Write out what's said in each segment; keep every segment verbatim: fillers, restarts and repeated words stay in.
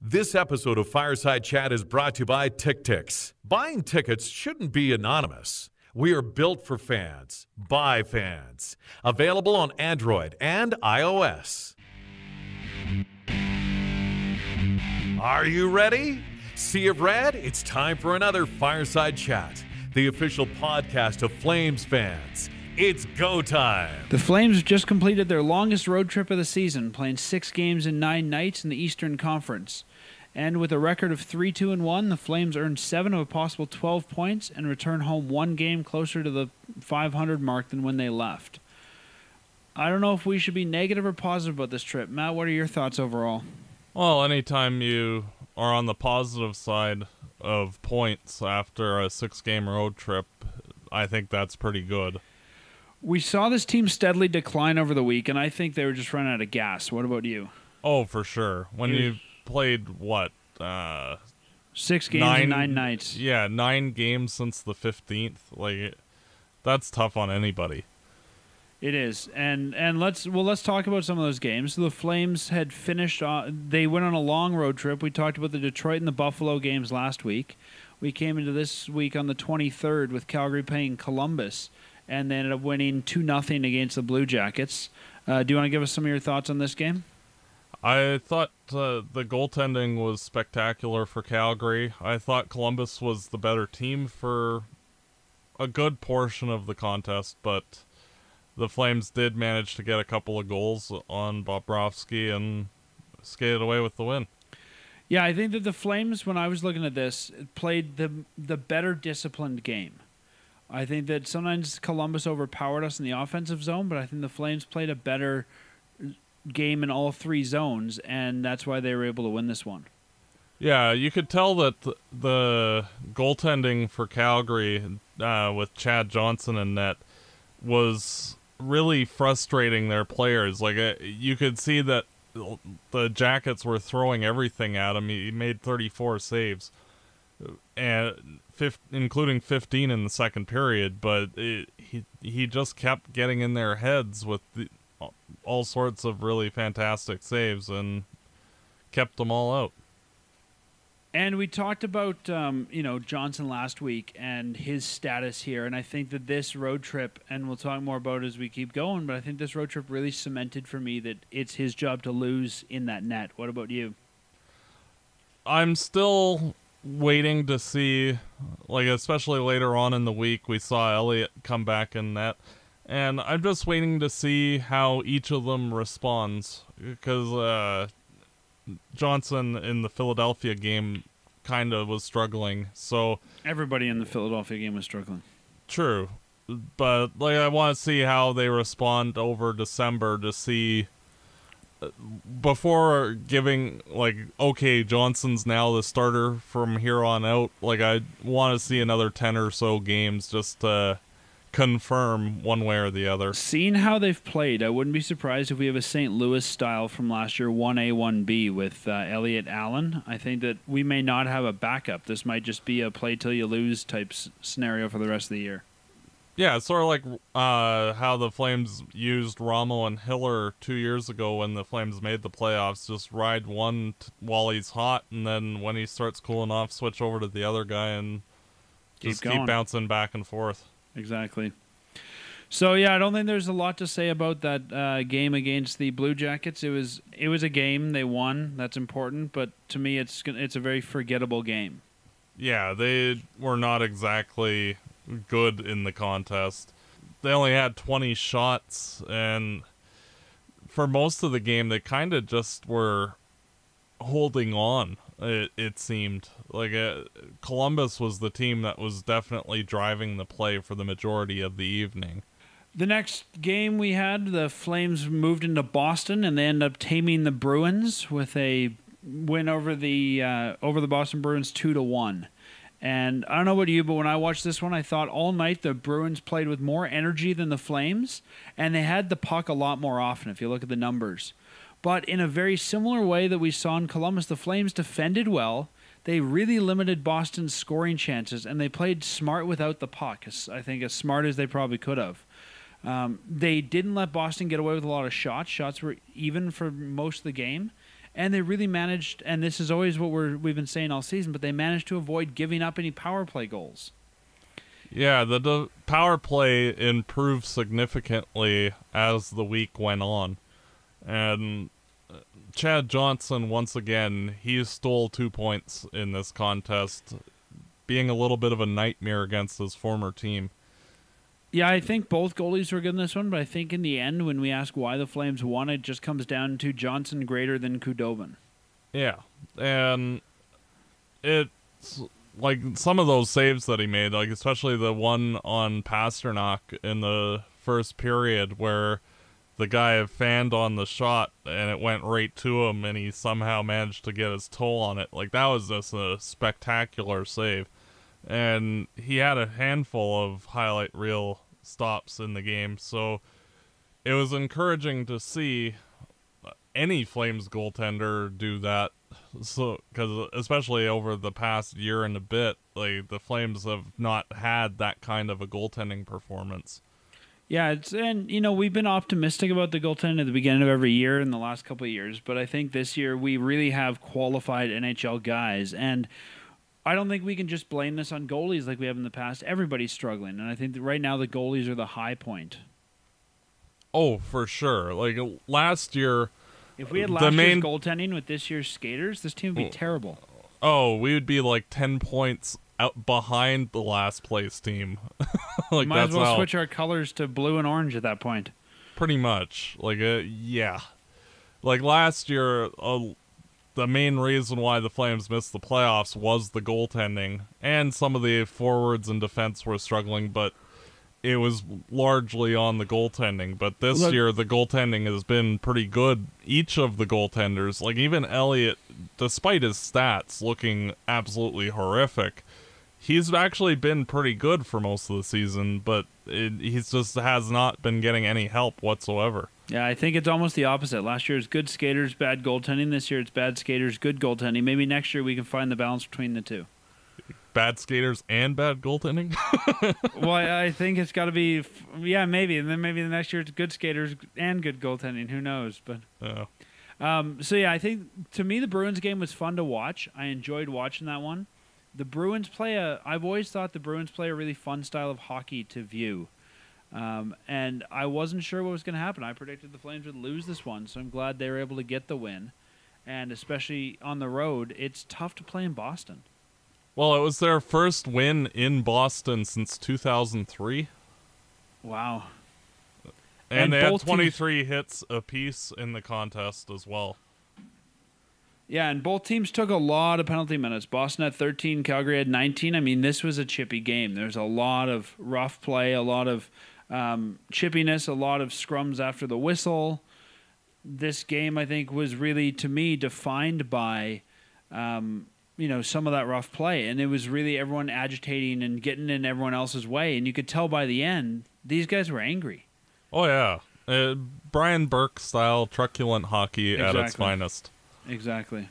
This episode of Fireside Chat is brought to you by Tick-Ticks. Buying tickets shouldn't be anonymous. We are built for fans, by fans. Available on Android and iOS. Are you ready? Sea of Red, it's time for another Fireside Chat, the official podcast of Flames fans. It's go time. The Flames just completed their longest road trip of the season, playing six games in nine nights in the Eastern Conference. And with a record of three two and one, the Flames earned seven of a possible twelve points and returned home one game closer to the five hundred mark than when they left. I don't know if we should be negative or positive about this trip. Matt, what are your thoughts overall? Well, anytime you are on the positive side of points after a six-game road trip, I think that's pretty good. We saw this team steadily decline over the week, and I think they were just running out of gas. What about you? Oh, for sure. When you played, what? Uh, Six games nine, in nine nights. Yeah, nine games since the fifteenth. Like, that's tough on anybody. It is, and and let's well let's talk about some of those games. So the Flames had finished. Uh, they went on a long road trip. We talked about the Detroit and the Buffalo games last week. We came into this week on the twenty-third with Calgary playing Columbus, and they ended up winning two nothing against the Blue Jackets. Uh, do you want to give us some of your thoughts on this game? I thought uh, the goaltending was spectacular for Calgary. I thought Columbus was the better team for a good portion of the contest, but the Flames did manage to get a couple of goals on Bobrovsky and skated away with the win. Yeah, I think that the Flames, when I was looking at this, played the the better disciplined game. I think that sometimes Columbus overpowered us in the offensive zone, but I think the Flames played a better game in all three zones, and that's why they were able to win this one. Yeah, you could tell that the, the goaltending for Calgary uh, with Chad Johnson in net was really frustrating their players. Like, uh, you could see that the Jackets were throwing everything at him. He made thirty-four saves, and fifth, including fifteen in the second period, but it, he he just kept getting in their heads with the, all sorts of really fantastic saves and kept them all out. And we talked about um, you know Johnson last week and his status here, and I think that this road trip, and we'll talk more about it as we keep going, but I think this road trip really cemented for me that it's his job to lose in that net. What about you? I'm still waiting to see, like, especially later on in the week, we saw Elliott come back in net, and I'm just waiting to see how each of them responds, because uh, Johnson in the Philadelphia game kind of was struggling, so... Everybody in the Philadelphia game was struggling. True, but, like, I want to see how they respond over December to see... Before giving, like, okay, Johnson's now the starter from here on out, like, I want to see another ten or so games just to confirm one way or the other. Seeing how they've played, I wouldn't be surprised if we have a Saint Louis style from last year, one A, one B, with uh, Elliott Allen. I think that we may not have a backup. This might just be a play till you lose type s- scenario for the rest of the year. Yeah, it's sort of like uh, how the Flames used Ramo and Hiller two years ago when the Flames made the playoffs. Just ride one t- while he's hot, and then when he starts cooling off, switch over to the other guy and Keep just going. keep bouncing back and forth. Exactly. So, yeah, I don't think there's a lot to say about that uh, game against the Blue Jackets. It was it was a game. They won. That's important. But to me, it's it's a very forgettable game. Yeah, they were not exactly good in the contest. They only had twenty shots, and for most of the game they kind of just were holding on. It, it seemed like uh, Columbus was the team that was definitely driving the play for the majority of the evening. The next game we had, the Flames moved into Boston, and they ended up taming the Bruins with a win over the uh, over the Boston Bruins two to one. And I don't know about you, but when I watched this one, I thought all night the Bruins played with more energy than the Flames, and they had the puck a lot more often if you look at the numbers. But in a very similar way that we saw in Columbus, the Flames defended well. They really limited Boston's scoring chances, and they played smart without the puck, I think as smart as they probably could have. Um, they didn't let Boston get away with a lot of shots. Shots were even for most of the game. And they really managed, and this is always what we're, we've been saying all season, but they managed to avoid giving up any power play goals. Yeah, the, the power play improved significantly as the week went on. And Chad Johnson, once again, he stole two points in this contest, being a little bit of a nightmare against his former team. Yeah, I think both goalies were good in this one, but I think in the end, when we ask why the Flames won, it just comes down to Johnson greater than Khudobin. Yeah, and it's like some of those saves that he made, like especially the one on Pasternak in the first period where the guy fanned on the shot and it went right to him and he somehow managed to get his toe on it. Like, that was just a spectacular save. And he had a handful of highlight reel stops in the game, so it was encouraging to see any Flames goaltender do that. So, because especially over the past year and a bit, like the Flames have not had that kind of a goaltending performance. Yeah, it's and you know we've been optimistic about the goaltending at the beginning of every year in the last couple of years, but I think this year we really have qualified N H L guys, and I don't think we can just blame this on goalies like we have in the past. Everybody's struggling, and I think that right now the goalies are the high point. Oh, for sure. Like last year, if we had last main... year's goaltending with this year's skaters, this team would be terrible. Oh, we would be like ten points out behind the last place team. Like, might that's as well how... switch our colors to blue and orange at that point. Pretty much. Like, uh, yeah. Like last year, uh, the main reason why the Flames missed the playoffs was the goaltending, and some of the forwards and defense were struggling, but it was largely on the goaltending. But this Look, year, the goaltending has been pretty good. Each of the goaltenders, like even Elliott, despite his stats looking absolutely horrific, he's actually been pretty good for most of the season, but it, he's just has not been getting any help whatsoever. Yeah, I think it's almost the opposite. Last year it's good skaters, bad goaltending. This year it's bad skaters, good goaltending. Maybe next year we can find the balance between the two. Bad skaters and bad goaltending? Well, I, I think it's got to be, yeah, maybe. And then maybe the next year it's good skaters and good goaltending. Who knows? But Yeah. um, So, yeah, I think to me the Bruins game was fun to watch. I enjoyed watching that one. The Bruins play a, I've always thought the Bruins play a really fun style of hockey to view. Um, and I wasn't sure what was going to happen. I predicted the Flames would lose this one, so I'm glad they were able to get the win. And especially on the road, it's tough to play in Boston. Well, it was their first win in Boston since two thousand three. Wow. And, And they had both twenty-three teams... hits apiece in the contest as well. Yeah, and both teams took a lot of penalty minutes. Boston had thirteen, Calgary had nineteen. I mean, this was a chippy game. There's a lot of rough play, a lot of um, chippiness, a lot of scrums after the whistle. This game, I think, was really, to me, defined by, um, you know, some of that rough play. And it was really everyone agitating and getting in everyone else's way. And you could tell by the end, these guys were angry. Oh, yeah. Uh, Brian Burke-style truculent hockey Exactly. at its finest. Exactly.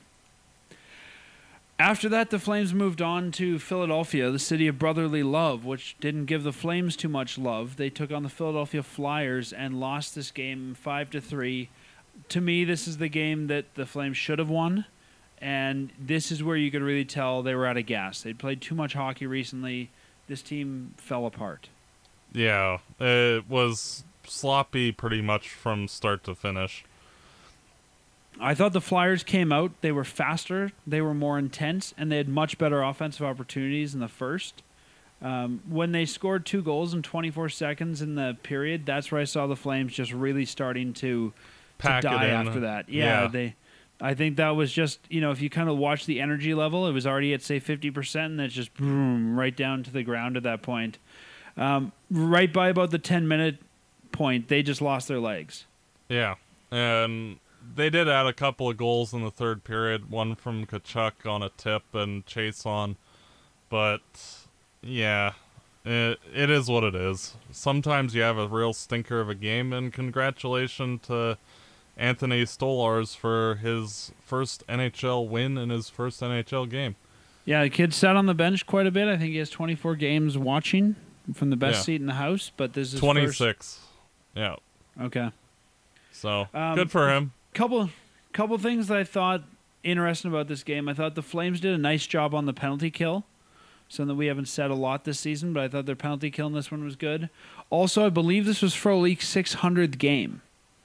After that, the Flames moved on to Philadelphia, the city of brotherly love, which didn't give the Flames too much love. They took on the Philadelphia Flyers and lost this game five to three. To me, this is the game that the Flames should have won, and this is where you could really tell they were out of gas. They'd played too much hockey recently. This team fell apart. Yeah, it was sloppy pretty much from start to finish. I thought the Flyers came out. They were faster, they were more intense, and they had much better offensive opportunities in the first. Um, when they scored two goals in twenty-four seconds in the period, that's where I saw the Flames just really starting to, to Pack it die in. after that. Yeah, Yeah. they. I think that was just, you know, if you kind of watch the energy level, it was already at, say, fifty percent, and it's just boom, right down to the ground at that point. Um, right by about the ten-minute point, they just lost their legs. Yeah, and they did add a couple of goals in the third period, one from Tkachuk on a tip and Chase on, but yeah, it, it is what it is. Sometimes you have a real stinker of a game, and congratulations to Anthony Stolarz for his first N H L win in his first N H L game. Yeah, the kid sat on the bench quite a bit. I think he has twenty-four games watching from the best Yeah. seat in the house, but this is twenty-six. Yeah. Okay. So, Um, good for him. Couple couple things that I thought interesting about this game. I thought the Flames did a nice job on the penalty kill. Something that we haven't said a lot this season, but I thought their penalty kill in this one was good. Also, I believe this was Frolik's six hundredth game.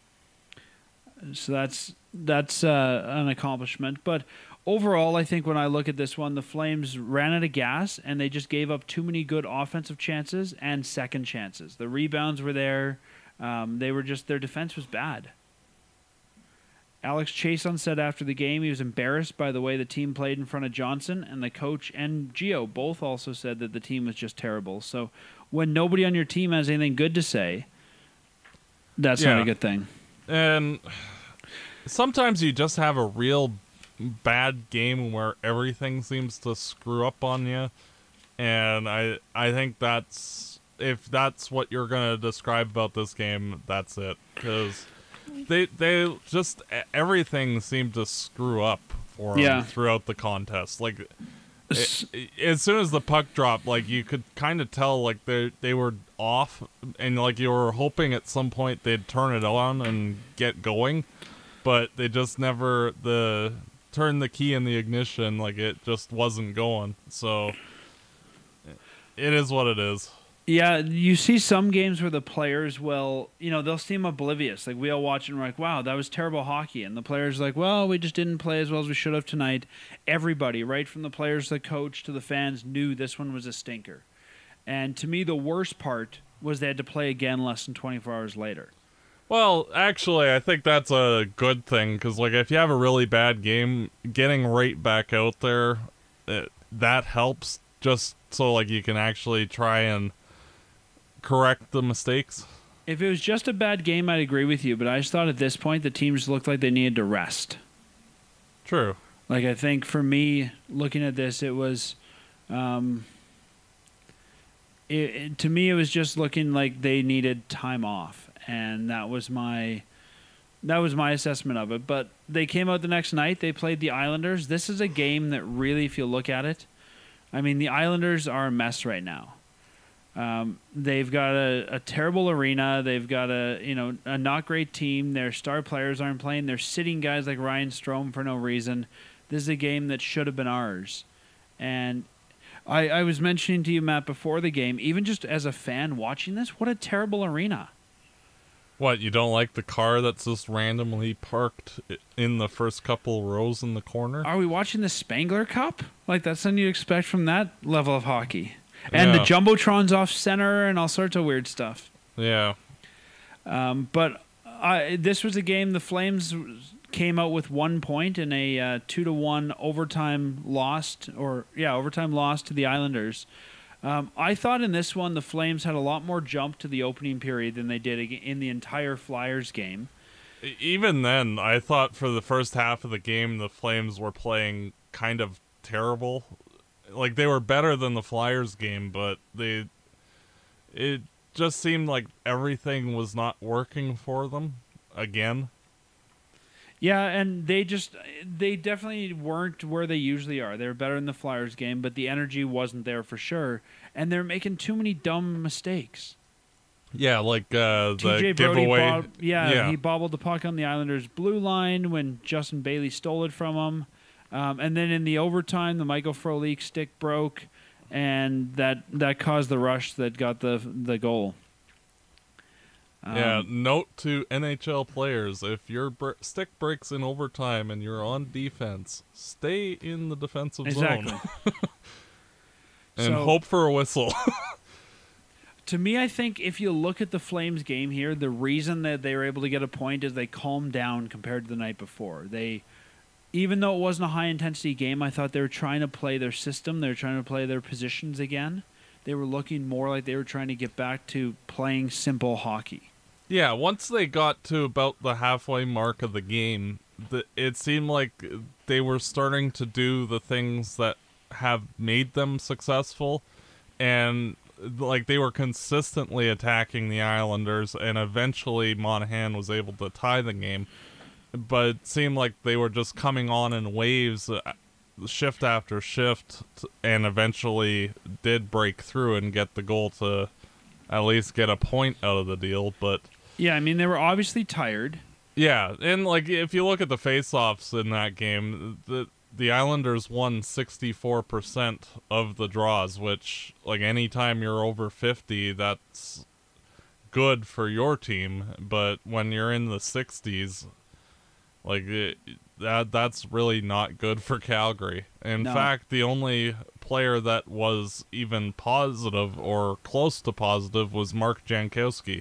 So that's that's uh, an accomplishment. But overall, I think when I look at this one, the Flames ran out of gas, and they just gave up too many good offensive chances and second chances. The rebounds were there. Um, they were just, their defense was bad. Alex Chason said after the game he was embarrassed by the way the team played in front of Johnson, and the coach and Gio both also said that the team was just terrible. So when nobody on your team has anything good to say, that's yeah. not a good thing. And sometimes you just have a real bad game where everything seems to screw up on you, and I I think that's, if that's what you're going to describe about this game, that's it, because They they just, everything seemed to screw up for them yeah. throughout the contest. Like, it, as soon as the puck dropped, like, you could kind of tell, like, they they were off, and, like, you were hoping at some point they'd turn it on and get going, but they just never, the, turn the key in the ignition, like, it just wasn't going. So, it is what it is. Yeah, you see some games where the players will, you know, they'll seem oblivious. Like, we all watch and we're like, wow, that was terrible hockey. And the players are like, well, we just didn't play as well as we should have tonight. Everybody, right from the players to the coach to the fans, knew this one was a stinker. And to me, the worst part was they had to play again less than twenty-four hours later. Well, actually, I think that's a good thing, because, like, if you have a really bad game, getting right back out there, it, that helps, just so, like, you can actually try and correct the mistakes. If it was just a bad game, I'd agree with you, but I just thought at this point the teams looked like they needed to rest. True. Like, I think for me, looking at this, it was, um, it, it, to me, it was just looking like they needed time off, and that was my, that was my assessment of it. But they came out the next night. They played the Islanders. This is a game that really, if you look at it, I mean, the Islanders are a mess right now. Um, they've got a, a terrible arena. They've got a you know a not great team. Their star players aren't playing. They're sitting guys like Ryan Strome for no reason. This is a game that should have been ours. And I, I was mentioning to you, Matt, before the game, even just as a fan watching this, what a terrible arena. What, you don't like the car that's just randomly parked in the first couple rows in the corner? Are we watching the Spangler Cup? Like, that's something you'd expect from that level of hockey. And yeah. the Jumbotron's off center and all sorts of weird stuff. Yeah. Um, but I, this was a game the Flames came out with one point in a uh, two to one overtime lost, or yeah, overtime loss to the Islanders. Um, I thought in this one the Flames had a lot more jump to the opening period than they did in the entire Flyers game. Even then, I thought for the first half of the game the Flames were playing kind of terrible. Like, they were better than the Flyers game, but they, it just seemed like everything was not working for them again. Yeah, and they just, they definitely weren't where they usually are. They were better in the Flyers game, but the energy wasn't there for sure. And they're making too many dumb mistakes. Yeah, like uh, the T J Brody giveaway. bob- yeah, yeah, he bobbled the puck on the Islanders' blue line when Justin Bailey stole it from him. Um, and then in the overtime, the Michael Frolik stick broke, and that that caused the rush that got the the goal. Um, yeah, note to N H L players, if your br- stick breaks in overtime and you're on defense, stay in the defensive exactly. zone. and So, hope for a whistle. To me, I think if you look at the Flames game here, the reason that they were able to get a point is they calmed down compared to the night before. They... Even though it wasn't a high-intensity game, I thought they were trying to play their system. They were trying to play their positions again. They were looking more like they were trying to get back to playing simple hockey. Yeah, once they got to about the halfway mark of the game, the, it seemed like they were starting to do the things that have made them successful, and like they were consistently attacking the Islanders, and eventually Monahan was able to tie the game. But it seemed like they were just coming on in waves, uh, shift after shift, and eventually did break through and get the goal to at least get a point out of the deal. But yeah, I mean, they were obviously tired. Yeah, and like if you look at the face-offs in that game, the the Islanders won sixty-four percent of the draws, which like anytime you're over fifty, that's good for your team, but when you're in the sixties, like it, that that's really not good for Calgary. In No. fact, the only player that was even positive or close to positive was Mark Jankowski.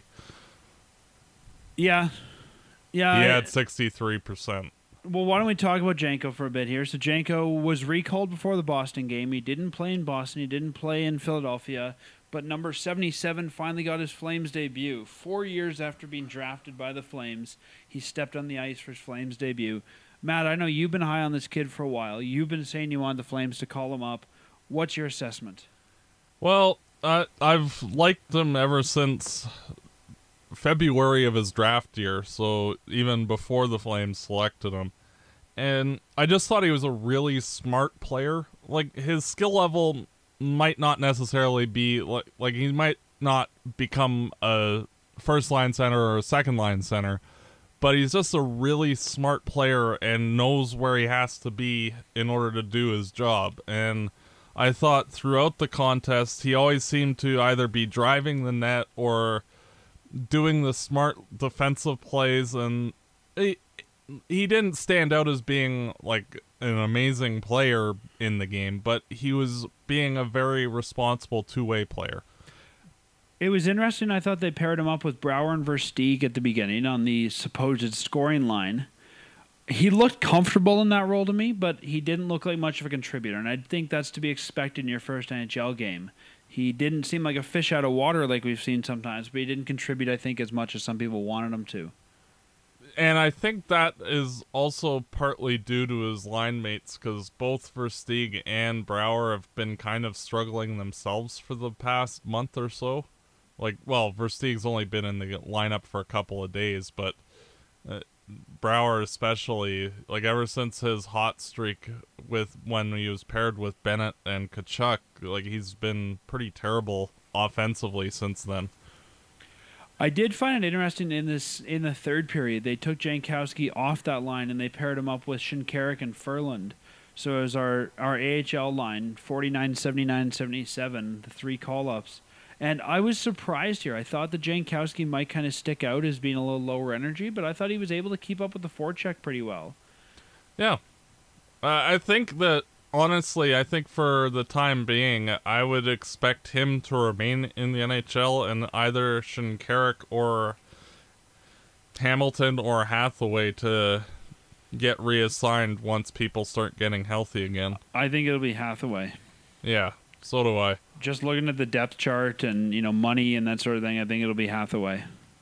Yeah. Yeah. He I- had sixty-three percent. Well, why don't we talk about Janko for a bit here? So Janko was recalled before the Boston game. He didn't play in Boston. He didn't play in Philadelphia. But number seventy-seven finally got his Flames debut. Four years after being drafted by the Flames, he stepped on the ice for his Flames debut. Matt, I know you've been high on this kid for a while. You've been saying you want the Flames to call him up. What's your assessment? Well, uh, I've liked him ever since February of his draft year, so even before the Flames selected him. And I just thought he was a really smart player. Like, his skill level might not necessarily be, like, like he might not become a first-line center or a second-line center, but he's just a really smart player and knows where he has to be in order to do his job. And I thought throughout the contest, he always seemed to either be driving the net or doing the smart defensive plays, and he, he didn't stand out as being like an amazing player in the game, but he was being a very responsible two-way player. It was interesting. I thought they paired him up with Brouwer and Versteeg at the beginning on the supposed scoring line. He looked comfortable in that role to me, but he didn't look like much of a contributor, and I think that's to be expected in your first N H L game. He didn't seem like a fish out of water like we've seen sometimes, but he didn't contribute, I think, as much as some people wanted him to. And I think that is also partly due to his line mates, because both Versteeg and Brouwer have been kind of struggling themselves for the past month or so. Like, well, Versteeg's only been in the lineup for a couple of days, but uh, Brouwer especially, like ever since his hot streak with when he was paired with Bennett and Tkachuk, like he's been pretty terrible offensively since then. I did find it interesting in this in the third period. They took Jankowski off that line and they paired him up with Shinkarik and Furland. So it was our, our A H L line, forty-nine, seventy-nine, seventy-seven, the three call-ups. And I was surprised here. I thought that Jankowski might kind of stick out as being a little lower energy, but I thought he was able to keep up with the forecheck pretty well. Yeah. Uh, I think that, honestly, I think for the time being, I would expect him to remain in the N H L, and either Shinkarik or Hamilton or Hathaway to get reassigned once people start getting healthy again. I think it'll be Hathaway. Yeah, so do I. Just looking at the depth chart and, you know, money and that sort of thing, I think it'll be Hathaway.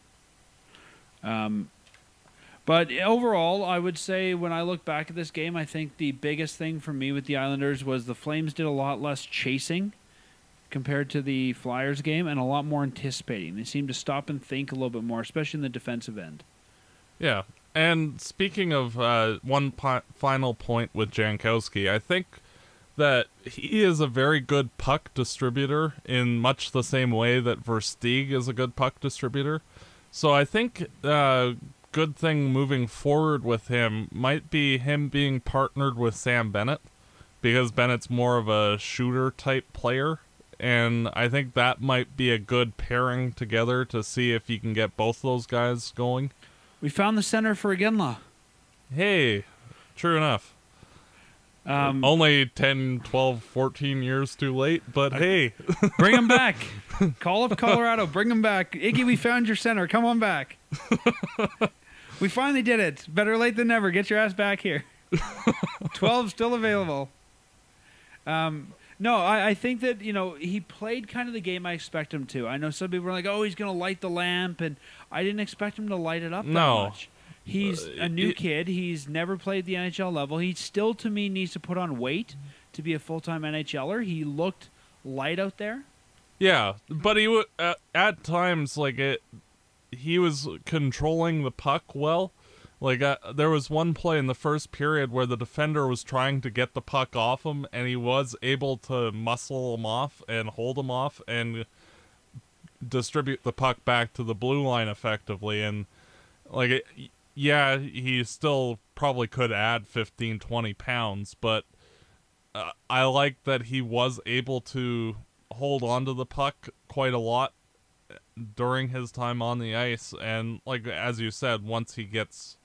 Um, but overall, I would say when I look back at this game, I think the biggest thing for me with the Islanders was the Flames did a lot less chasing compared to the Flyers game and a lot more anticipating. They seemed to stop and think a little bit more, especially in the defensive end. Yeah, and speaking of uh, one po- final point with Jankowski, I think that he is a very good puck distributor in much the same way that Versteeg is a good puck distributor. So I think a uh, good thing moving forward with him might be him being partnered with Sam Bennett, because Bennett's more of a shooter type player, and I think that might be a good pairing together to see if you can get both those guys going. We found the center for Iginla. Hey, true enough. Um, Only ten, twelve, fourteen years too late, but hey. Bring him back. Call up Colorado. Bring him back. Iggy, we found your center. Come on back. We finally did it. Better late than never. Get your ass back here. twelve still available. Um, no, I, I think that, you know, he played kind of the game I expect him to. I know some people were like, oh, he's going to light the lamp, and I didn't expect him to light it up that No. much. He's a new kid. He's never played the N H L level. He still, to me, needs to put on weight to be a full-time N H L er. He looked light out there. Yeah, but he w- at, at times, like, it, he was controlling the puck well. Like, uh, there was one play in the first period where the defender was trying to get the puck off him, and he was able to muscle him off and hold him off and distribute the puck back to the blue line effectively. And, like, it, yeah, he still probably could add fifteen, twenty pounds, but uh, I like that he was able to hold on to the puck quite a lot during his time on the ice. And like, as you said, once he gets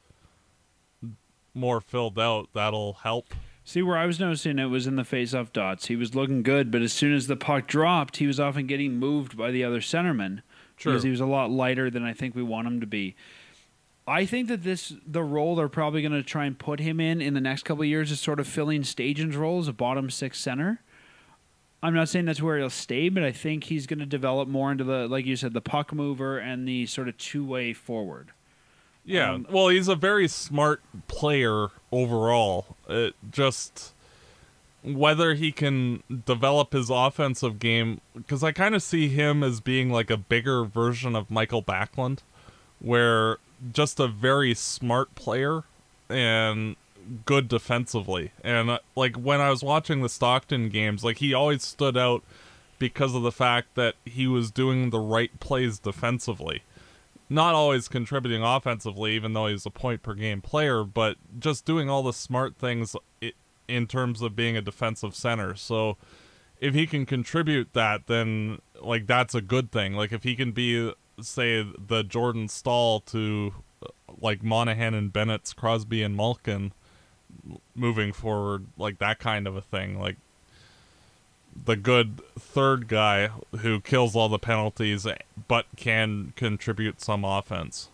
more filled out, that'll help. See, where I was noticing it was in the face-off dots. He was looking good, but as soon as the puck dropped, he was often getting moved by the other centerman. True. Because he was a lot lighter than I think we want him to be. I think that this the role they're probably going to try and put him in in the next couple of years is sort of filling Stajan's role as a bottom six center. I'm not saying that's where he'll stay, but I think he's going to develop more into the, like you said, the puck mover and the sort of two-way forward. Yeah, Um, well, he's a very smart player overall. It just whether he can develop his offensive game, because I kind of see him as being like a bigger version of Michael Backlund, where just a very smart player and good defensively. And uh, like when I was watching the Stockton games, like he always stood out because of the fact that he was doing the right plays defensively. Not always contributing offensively, even though he's a point per game player, but just doing all the smart things in terms of being a defensive center. So if he can contribute that, then like that's a good thing. Like if he can be, say, the Jordan Stahl to like Monahan and Bennett's Crosby and Malkin moving forward, like that kind of a thing, like the good third guy who kills all the penalties but can contribute some offense.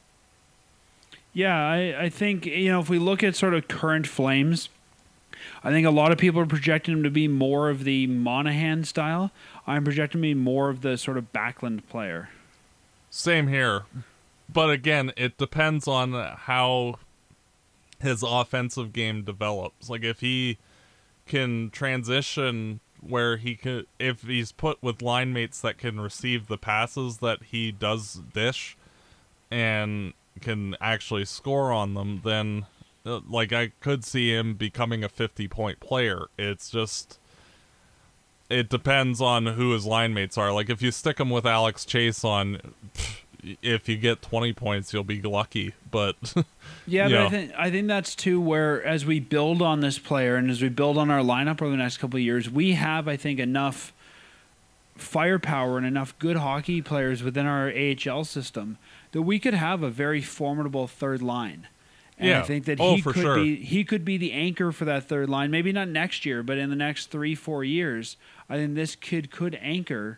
Yeah, I, I think, you know, if we look at sort of current Flames, I think a lot of people are projecting him to be more of the Monahan style. I'm projecting him to be more of the sort of Backlund player. Same here. But again, it depends on how his offensive game develops. Like if he can transition where he could, if he's put with line mates that can receive the passes that he does dish and can actually score on them, then uh, like I could see him becoming a fifty point player. It's just, it depends on who his line mates are. Like if you stick him with Alex Chase on, if you get twenty points, you'll be lucky. But yeah, but know. I think I think that's too where as we build on this player and as we build on our lineup over the next couple of years, we have I think enough firepower and enough good hockey players within our A H L system that we could have a very formidable third line. And yeah. I think that oh, he for could sure. be he could be the anchor for that third line. Maybe not next year, but in the next three, four years, I think this kid could anchor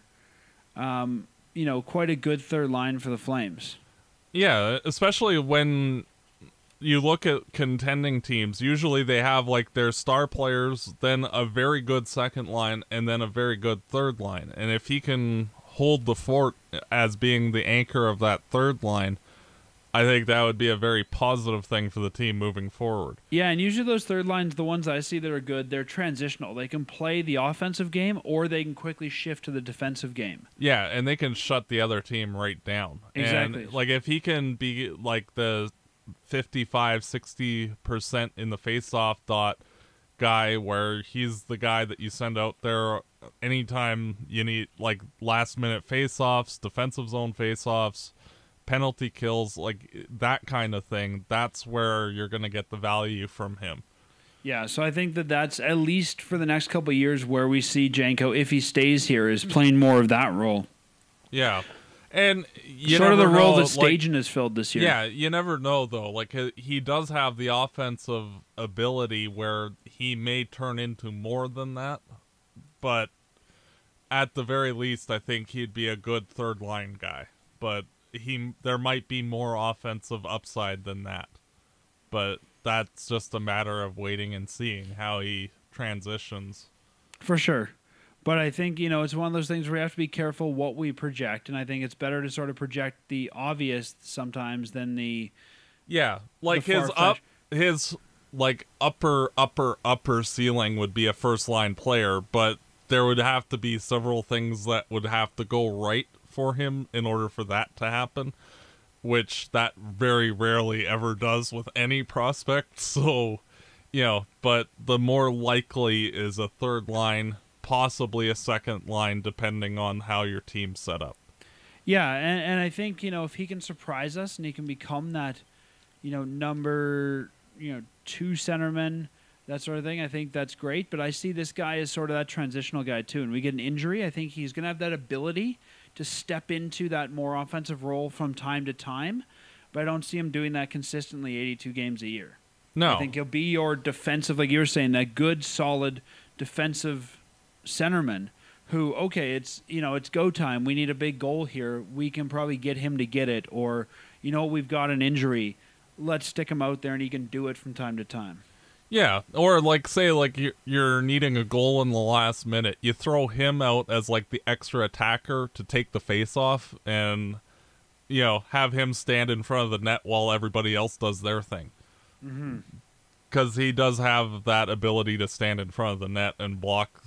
um, you know, quite a good third line for the Flames. Yeah, especially when you look at contending teams, usually they have like their star players, then a very good second line, and then a very good third line. And if he can hold the fort as being the anchor of that third line, I think that would be a very positive thing for the team moving forward. Yeah, and usually those third lines, the ones I see that are good, they're transitional. They can play the offensive game or they can quickly shift to the defensive game. Yeah, and they can shut the other team right down. Exactly. And, like, if he can be, like, the fifty-five, sixty percent in the face-off dot guy where he's the guy that you send out there anytime you need, like, last-minute face-offs, defensive zone face-offs, penalty kills, like that kind of thing, that's where you're going to get the value from him. Yeah, so I think that that's at least for the next couple of years where we see Janko, if he stays here, is playing more of that role. Yeah. And you sort of the never role know, that Stajan has filled this year. Yeah, you never know, though. Like, he does have the offensive ability where he may turn into more than that, but at the very least, I think he'd be a good third-line guy. But he there might be more offensive upside than that, but that's just a matter of waiting and seeing how he transitions. For sure. But I think, you know, it's one of those things where we have to be careful what we project, and I think it's better to sort of project the obvious sometimes than the yeah like the his up his like upper upper upper ceiling would be a first line player, but there would have to be several things that would have to go right for him in order for that to happen, which that very rarely ever does with any prospect. So, you know, but the more likely is a third line, possibly a second line, depending on how your team's set up. Yeah, and, and I think, you know, if he can surprise us and he can become that you know, number, you know, two centerman, that sort of thing. I think that's great, but I see this guy as sort of that transitional guy too. And we get an injury, I think he's going to have that ability to step into that more offensive role from time to time, but I don't see him doing that consistently eighty-two games a year. No. I think he'll be your defensive, like you were saying, that good, solid defensive centerman who, okay, it's, you know, it's go time. We need a big goal here. We can probably get him to get it. Or, you know, we've got an injury. Let's stick him out there and he can do it from time to time. Yeah, or like say like you're, you're needing a goal in the last minute. You throw him out as like the extra attacker to take the face off and, you know, have him stand in front of the net while everybody else does their thing. Because mm-hmm. he does have that ability to stand in front of the net and block.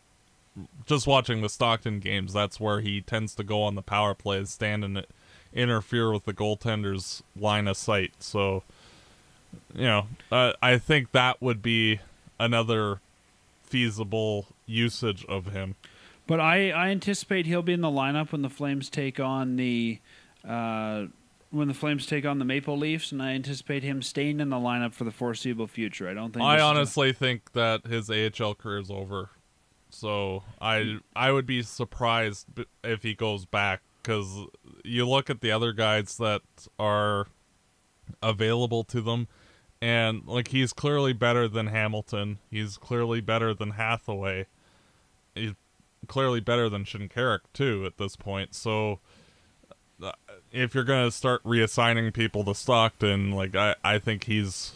Just watching the Stockton games, that's where he tends to go on the power play, stand and interfere with the goaltender's line of sight. So, you know, uh, I think that would be another feasible usage of him. But I, I anticipate he'll be in the lineup when the Flames take on the uh, when the Flames take on the Maple Leafs, and I anticipate him staying in the lineup for the foreseeable future. I don't think. I honestly a... think that his A H L career is over. So I I would be surprised if he goes back, because you look at the other guys that are available to them, and like he's clearly better than Hamilton. He's clearly better than Hathaway. He's clearly better than Shinkarik too at this point. So uh, if you're gonna start reassigning people to Stockton, like I I think he's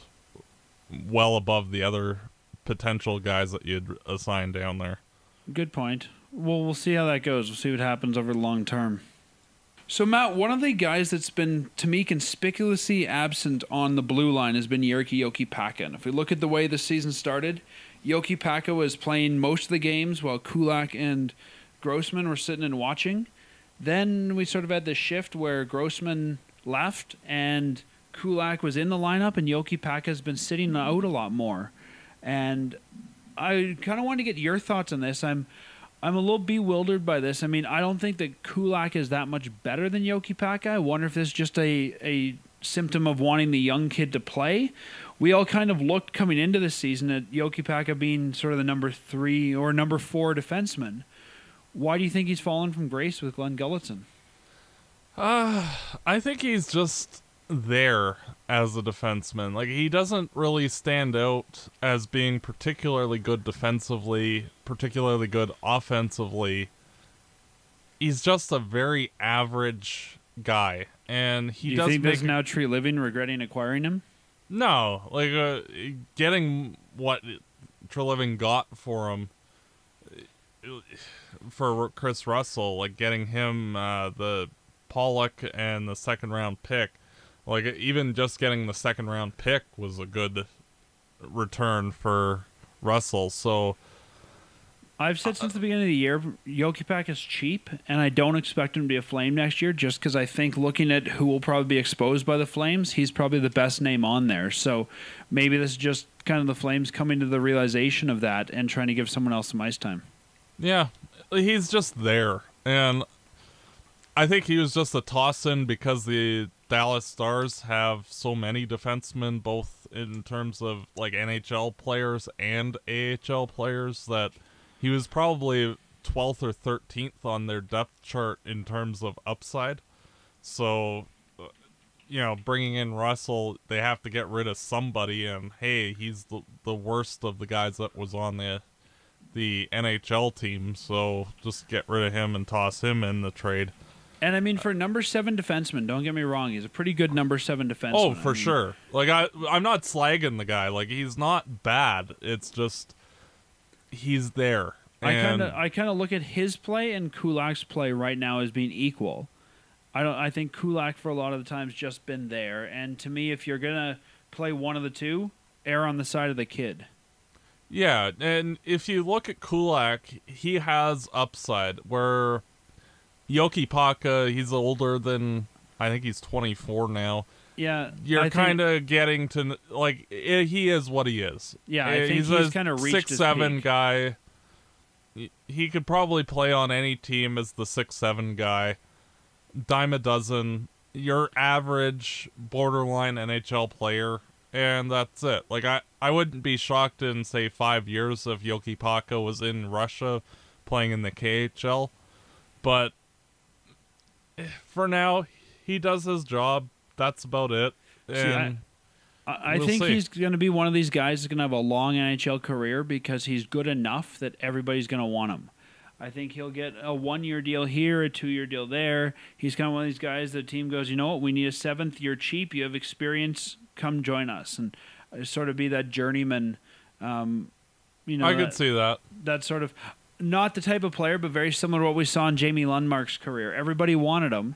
well above the other potential guys that you'd assign down there. Good point. Well, we'll see how that goes. We'll see what happens over the long term. So, Matt, one of the guys that's been, to me, conspicuously absent on the blue line has been Jyrki Jokipakka. And if we look at the way the season started, Jokipakka was playing most of the games while Kulak and Grossman were sitting and watching. Then we sort of had this shift where Grossman left and Kulak was in the lineup, and Jokipakka has been sitting out a lot more. And I kind of want to get your thoughts on this. I'm I'm a little bewildered by this. I mean, I don't think that Kulak is that much better than Jokipakka. I wonder if this is just a, a symptom of wanting the young kid to play. We all kind of looked coming into this season at Jokipakka being sort of the number three or number four defenseman. Why do you think he's fallen from grace with Glenn Gulletson? Uh, I think he's just there as a defenseman. Like, he doesn't really stand out as being particularly good defensively, particularly good offensively. He's just a very average guy, and he Do you does think make there's now Tree Living regretting acquiring him? No, like uh, getting what Treliving got for him, for Chris Russell, like getting him uh, the Pollock and the second round pick. Like, even just getting the second round pick was a good return for Russell. So I've said since the beginning of the year, Jokipakka is cheap, and I don't expect him to be a Flame next year, just because I think looking at who will probably be exposed by the Flames, he's probably the best name on there. So maybe this is just kind of the Flames coming to the realization of that and trying to give someone else some ice time. Yeah, he's just there. And I think he was just a toss-in because the Dallas Stars have so many defensemen, both in terms of like N H L players and A H L players, that he was probably twelfth or thirteenth on their depth chart in terms of upside. So, you know, bringing in Russell, they have to get rid of somebody, and hey, he's the, the worst of the guys that was on the the N H L team, so just get rid of him and toss him in the trade. And I mean, for number seven defenseman, don't get me wrong, he's a pretty good number seven defenseman. Oh, for I mean, sure. Like, I, I'm not slagging the guy. Like, he's not bad. It's just he's there. I and... kind of I kind of look at his play and Kulak's play right now as being equal. I don't. I think Kulak for a lot of the times just been there. And to me, if you're gonna play one of the two, err on the side of the kid. Yeah, and if you look at Kulak, he has upside where Jokipakka, he's older than, I think he's twenty-four now. Yeah. You're kind of getting to, like, he is what he is. Yeah, I think he's, he's a kind of reached six, his seven peak. guy. He could probably play on any team as the six seven guy. Dime a dozen your average borderline N H L player, and that's it. Like, I, I wouldn't be shocked in, say, five years if Yoki Paka was in Russia playing in the K H L. But for now, he does his job. That's about it. And See, I, I, I we'll think see. he's going to be one of these guys that's going to have a long N H L career because he's good enough that everybody's going to want him. I think he'll get a one-year deal here, a two-year deal there. He's kind of one of these guys that the team goes, you know what, we need a seventh year cheap. You have experience. Come join us. And sort of be that journeyman. Um, you know, I that, could see that. That sort of, not the type of player, but very similar to what we saw in Jamie Lundmark's career. Everybody wanted him.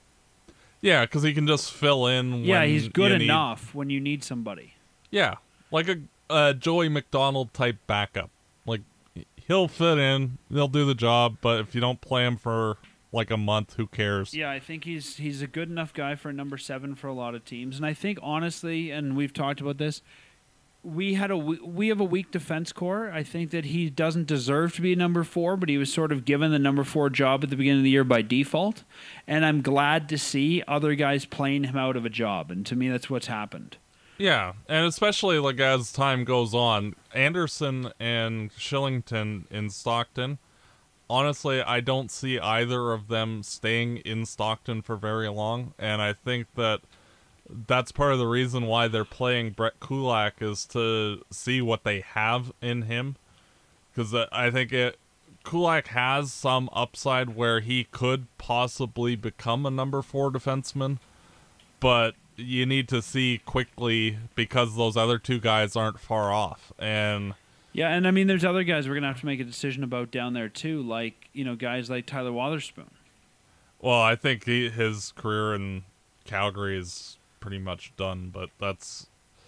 Yeah, because he can just fill in. Yeah, when he's good you need- enough when you need somebody. Yeah, like a, a Joey McDonald type backup. Like, he'll fit in, he'll do the job, but if you don't play him for like a month, who cares? Yeah, I think he's he's a good enough guy for a number seven for a lot of teams. And I think, honestly, and we've talked about this, we had a we have a weak defense core. I think that he doesn't deserve to be number four, but he was sort of given the number four job at the beginning of the year by default. And I'm glad to see other guys playing him out of a job. And to me, that's what's happened. Yeah, and especially like as time goes on, Anderson and Shillington in Stockton, honestly, I don't see either of them staying in Stockton for very long, and I think that that's part of the reason why they're playing Brett Kulak is to see what they have in him, because I think it Kulak has some upside where he could possibly become a number four defenseman, but you need to see quickly because those other two guys aren't far off. And yeah, and I mean, there's other guys we're going to have to make a decision about down there too, like, you know, guys like Tyler Wotherspoon. Well, I think he, his career in Calgary is pretty much done, but that's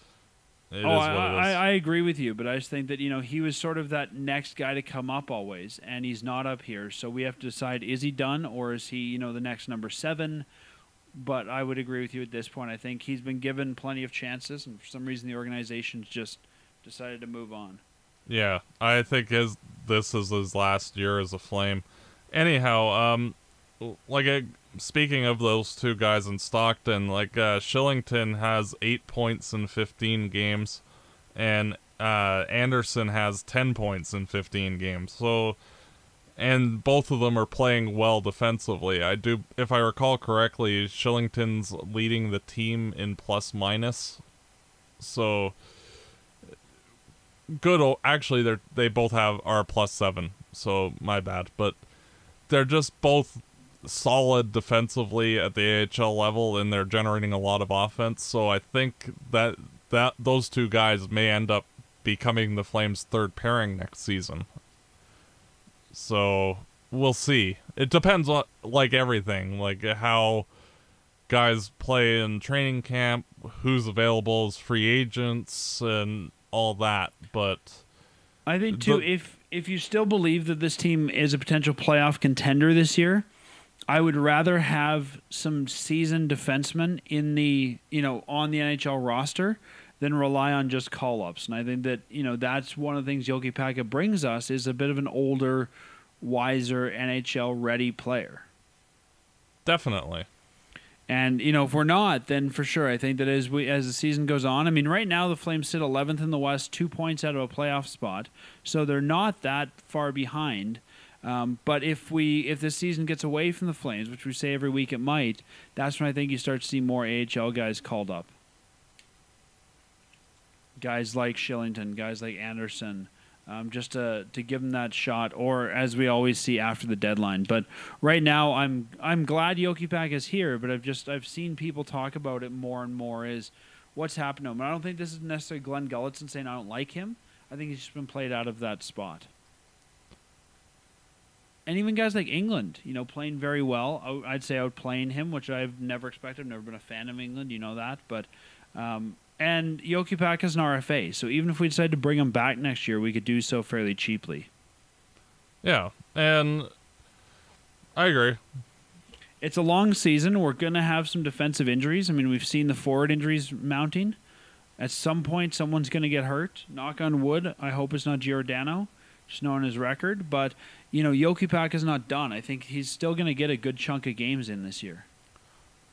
it oh, is I, what it is. I, I agree with you, but I just think that, you know, he was sort of that next guy to come up always, and he's not up here. So we have to decide, is he done or is he, you know, the next number seven? But I would agree with you at this point. I think he's been given plenty of chances, and for some reason the organization's just decided to move on. Yeah, I think his this is his last year as a Flame. Anyhow, um, like uh, speaking of those two guys in Stockton, like uh, Shillington has eight points in fifteen games, and uh, Anderson has ten points in fifteen games. So. And both of them are playing well defensively. I do, if I recall correctly, Shillington's leading the team in plus minus. So good. o- Actually, they they both have are plus seven. So my bad, but they're just both solid defensively at the A H L level, and they're generating a lot of offense. So I think that that those two guys may end up becoming the Flames' third pairing next season. So we'll see. It depends on like everything, like how guys play in training camp, who's available as free agents, and all that. But I think too, the, if if you still believe that this team is a potential playoff contender this year, I would rather have some seasoned defensemen in the you know on the N H L roster than rely on just call-ups. And I think that, you know, that's one of the things Yoki Paka brings us is a bit of an older, wiser, N H L-ready player. Definitely. And, you know, if we're not, then for sure, I think that as we as the season goes on, I mean, right now the Flames sit eleventh in the West, two points out of a playoff spot, so they're not that far behind. Um, but if we if this season gets away from the Flames, which we say every week it might, that's when I think you start to see more A H L guys called up. Guys like Shillington, guys like Anderson, um, just to to give them that shot, or as we always see after the deadline. But right now, I'm I'm glad Yoki Paka is here, but I've just I've seen people talk about it more and more. Is what's happened to him? And I don't think this is necessarily Glenn Gulletson saying I don't like him. I think he's just been played out of that spot. And even guys like England, you know, playing very well. I'd say outplaying him, which I've never expected. I've never been a fan of England, you know that, but. Um, And Yoki Paka's an R F A, so even if we decide to bring him back next year, we could do so fairly cheaply. Yeah, and I agree. It's a long season. We're going to have some defensive injuries. I mean, we've seen the forward injuries mounting. At some point, someone's going to get hurt. Knock on wood. I hope it's not Giordano, just knowing his record. But, you know, Yoki Paka's not done. I think he's still going to get a good chunk of games in this year.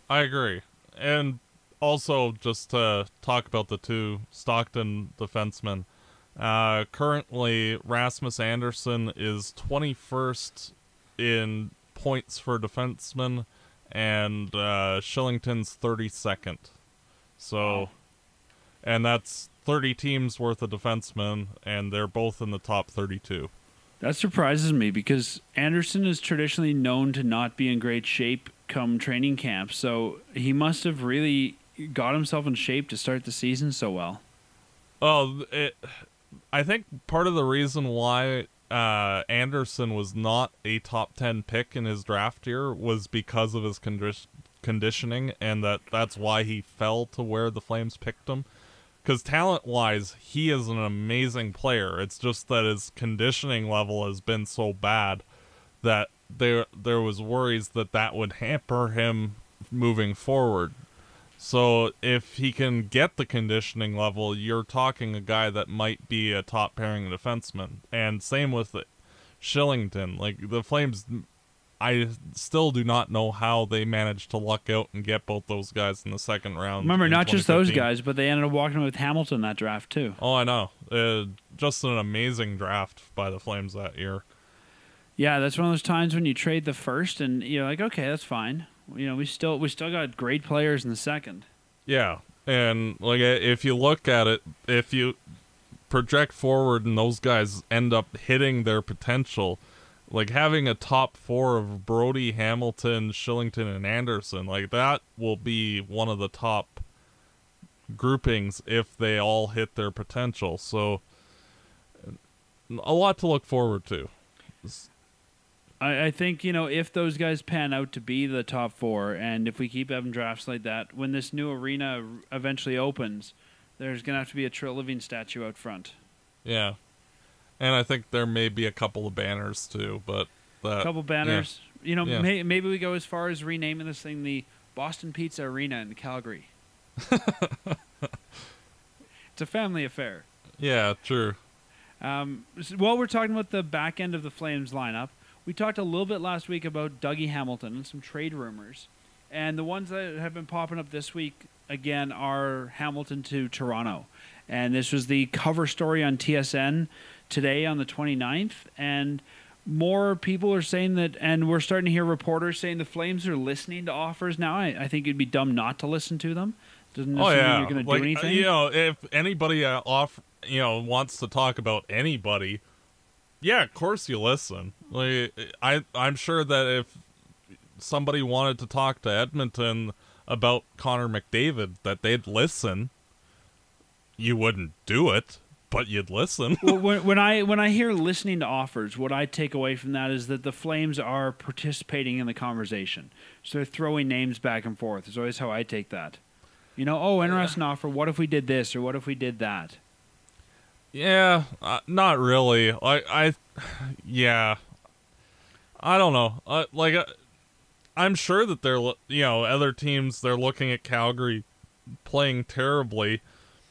I agree. And also, just to talk about the two Stockton defensemen, uh, currently Rasmus Anderson is twenty-first in points for defensemen, and uh, Shillington's thirty-second. So, Wow. and that's thirty teams worth of defensemen, and they're both in the top thirty-two. That surprises me because Anderson is traditionally known to not be in great shape come training camp, so he must have really got himself in shape to start the season so well. Oh, it, I think part of the reason why uh, Anderson was not a top ten pick in his draft year was because of his condi- conditioning, and that that's why he fell to where the Flames picked him. Because talent-wise, he is an amazing player. It's just that his conditioning level has been so bad that there there was worries that that would hamper him moving forward. So if he can get the conditioning level, you're talking a guy that might be a top-pairing defenseman. And same with Shillington. Like, the Flames, I still do not know how they managed to luck out and get both those guys in the second round. Remember, not just those twenty fifteen. guys, but they ended up walking with Hamilton that draft too. Oh, I know. Uh, just an amazing draft by the Flames that year. Yeah, that's one of those times when you trade the first and you're like, okay, that's fine. You know, we still we still got great players in the second. Yeah, and like if you look at it, if you project forward and those guys end up hitting their potential, like having a top four of Brody, Hamilton, Shillington, and Anderson, like that will be one of the top groupings if they all hit their potential. So a lot to look forward to. I, I think, you know, if those guys pan out to be the top four, and if we keep having drafts like that, when this new arena eventually opens, there's going to have to be a Trill Living statue out front. Yeah. And I think there may be a couple of banners too, but that, A couple banners. Yeah. You know, Yeah. may, maybe we go as far as renaming this thing the Boston Pizza Arena in Calgary. It's a family affair. Yeah, true. Um, s- while we're talking about the back end of the Flames lineup, we talked a little bit last week about Dougie Hamilton and some trade rumors. And the ones that have been popping up this week, again, are Hamilton to Toronto. And this was the cover story on T S N today on the twenty-ninth. And more people are saying that, and we're starting to hear reporters saying the Flames are listening to offers now. I, I think it'd be dumb not to listen to them. Doesn't Oh necessarily yeah, mean you're going to like, do anything. you know, if anybody uh, off, you know, wants to talk about anybody, yeah, of course you listen. Like, I, I'm sure that if somebody wanted to talk to Edmonton about Connor McDavid, that they'd listen. You wouldn't do it, but you'd listen. Well, when, when I when I hear listening to offers, what I take away from that is that the Flames are participating in the conversation. So they're throwing names back and forth. Is always how I take that. You know, oh, interesting offer. What if we did this or what if we did that? Yeah, uh, not really. I, I, yeah, I don't know. Uh, like, uh, I'm sure that they're, lo- you know, other teams, they're looking at Calgary playing terribly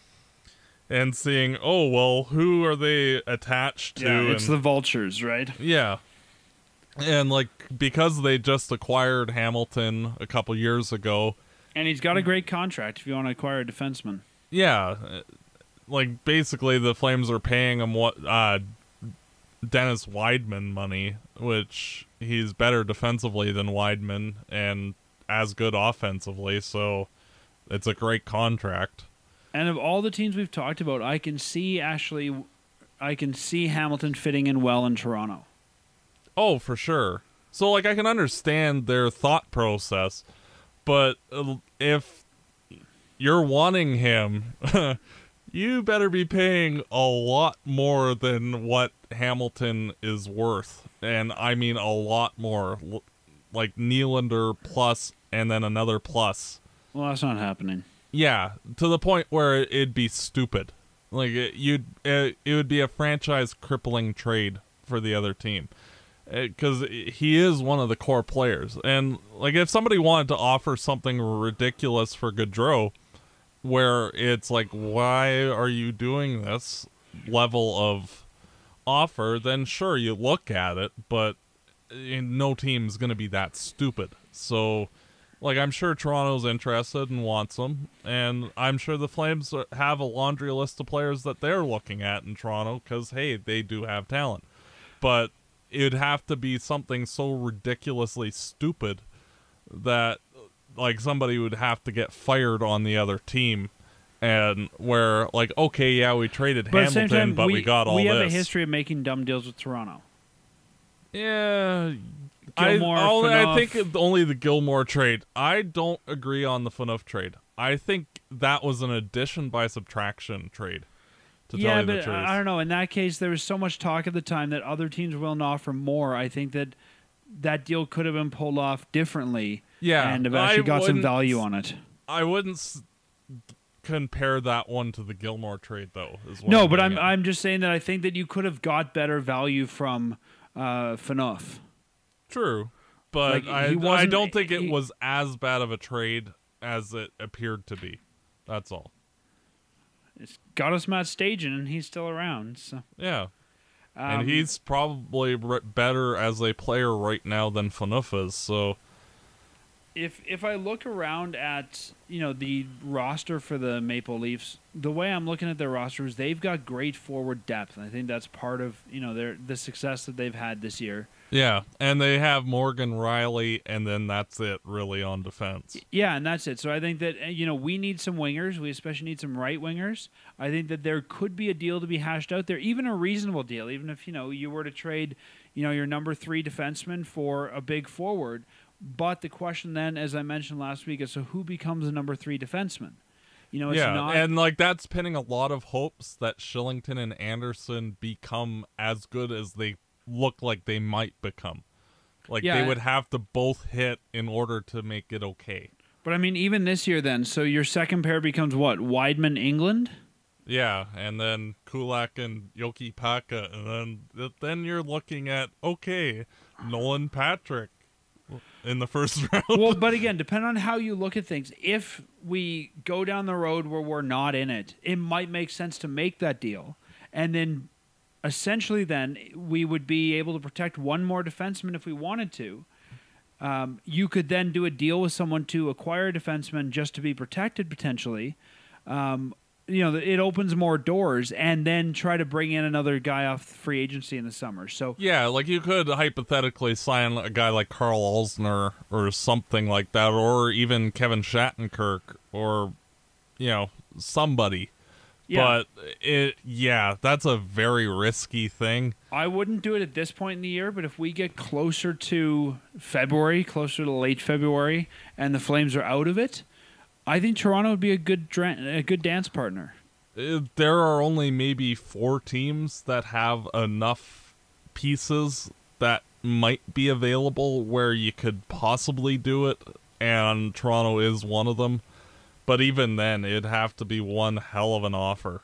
and seeing, oh, well, who are they attached to? Yeah, it's and, the Vultures, right? yeah. And, like, because they just acquired Hamilton a couple years ago. And he's got a great contract if you want to acquire a defenseman. Yeah. uh, Like, basically, the Flames are paying him what uh, Dennis Weidman money, which he's better defensively than Weidman and as good offensively, so it's a great contract. And of all the teams we've talked about, I can see actually, I can see Hamilton fitting in well in Toronto. Oh, for sure. So, like, I can understand their thought process, but uh, if you're wanting him, you better be paying a lot more than what Hamilton is worth. And I mean a lot more. L- Like Nylander plus and then another plus. Well, that's not happening. Yeah, to the point where it'd be stupid. Like, it, you'd, it, it would be a franchise crippling trade for the other team. Because he is one of the core players. And, like, if somebody wanted to offer something ridiculous for Gaudreau, where it's like, why are you doing this level of offer, then sure, you look at it, but no team's going to be that stupid. So Like, I'm sure Toronto's interested and wants him, and I'm sure the Flames have a laundry list of players that they're looking at in Toronto because, hey, they do have talent. But it'd have to be something so ridiculously stupid that, like, somebody would have to get fired on the other team, and where, like, okay, yeah, we traded but Hamilton, time, but we, we got all we this. have a history of making dumb deals with Toronto. Yeah... Gilmore, I, all, I Phaneuf. think only the Gilmore trade. I don't agree on the Phaneuf trade. I think that was an addition by subtraction trade, to yeah, tell you but the truth. I don't know. In that case, there was so much talk at the time that other teams were willing to offer more. I think that that deal could have been pulled off differently Yeah, and have actually I got some wouldn't- value on it. I wouldn't s- compare that one to the Gilmore trade, though. Is what No, but I'm getting at. I'm just saying that I think that you could have got better value from uh, Phaneuf. True. But Like, I, he I wasn't- don't think it he- was as bad of a trade as it appeared to be. That's all. It's got us Matt Stajan, and he's still around. So. Yeah. Um, and he's probably r- better as a player right now than Phaneuf is, so... If if I look around at, you know, the roster for the Maple Leafs, the way I'm looking at their roster is they've got great forward depth, and I think that's part of, you know, their the success that they've had this year. Yeah, and they have Morgan Riley, and then that's it, really, on defense. Yeah, and that's it. So I think that, uh, you know, we need some wingers. We especially need some right wingers. I think that there could be a deal to be hashed out there, even a reasonable deal, even if, you know, you were to trade, you know, your number three defenseman for a big forward. But the question then, as I mentioned last week, is so who becomes a number three defenseman? You know, it's yeah, not... and, like, that's pinning a lot of hopes that Shillington and Anderson become as good as they look like they might become. Like, Yeah, they would have to both hit in order to make it okay. But, I mean, even this year then, so your second pair becomes what? Weidman, England? Yeah, and then Kulak and Yoki Paka, and then then you're looking at, okay, Nolan Patrick in the first round. Well, but again, depending on how you look at things, if we go down the road where we're not in it, it might make sense to make that deal. And then essentially then we would be able to protect one more defenseman if we wanted to. Um, you could then do a deal with someone to acquire a defenseman just to be protected potentially. Um, you know, it opens more doors, and then try to bring in another guy off free agency in the summer. So Yeah, like you could hypothetically sign a guy like Carl Alsner or something like that, or even Kevin Shattenkirk, or, you know, somebody. yeah, But it, yeah, that's a very risky thing. I wouldn't do it at this point in the year, but if we get closer to February, closer to late February, and the Flames are out of it, I think Toronto would be a good dra- a good dance partner. Uh, There are only maybe four teams that have enough pieces that might be available where you could possibly do it, and Toronto is one of them. But even then, it'd have to be one hell of an offer.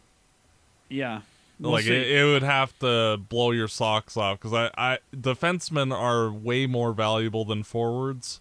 Yeah. We'll like see. it, it would have to blow your socks off, because I, I defensemen are way more valuable than forwards.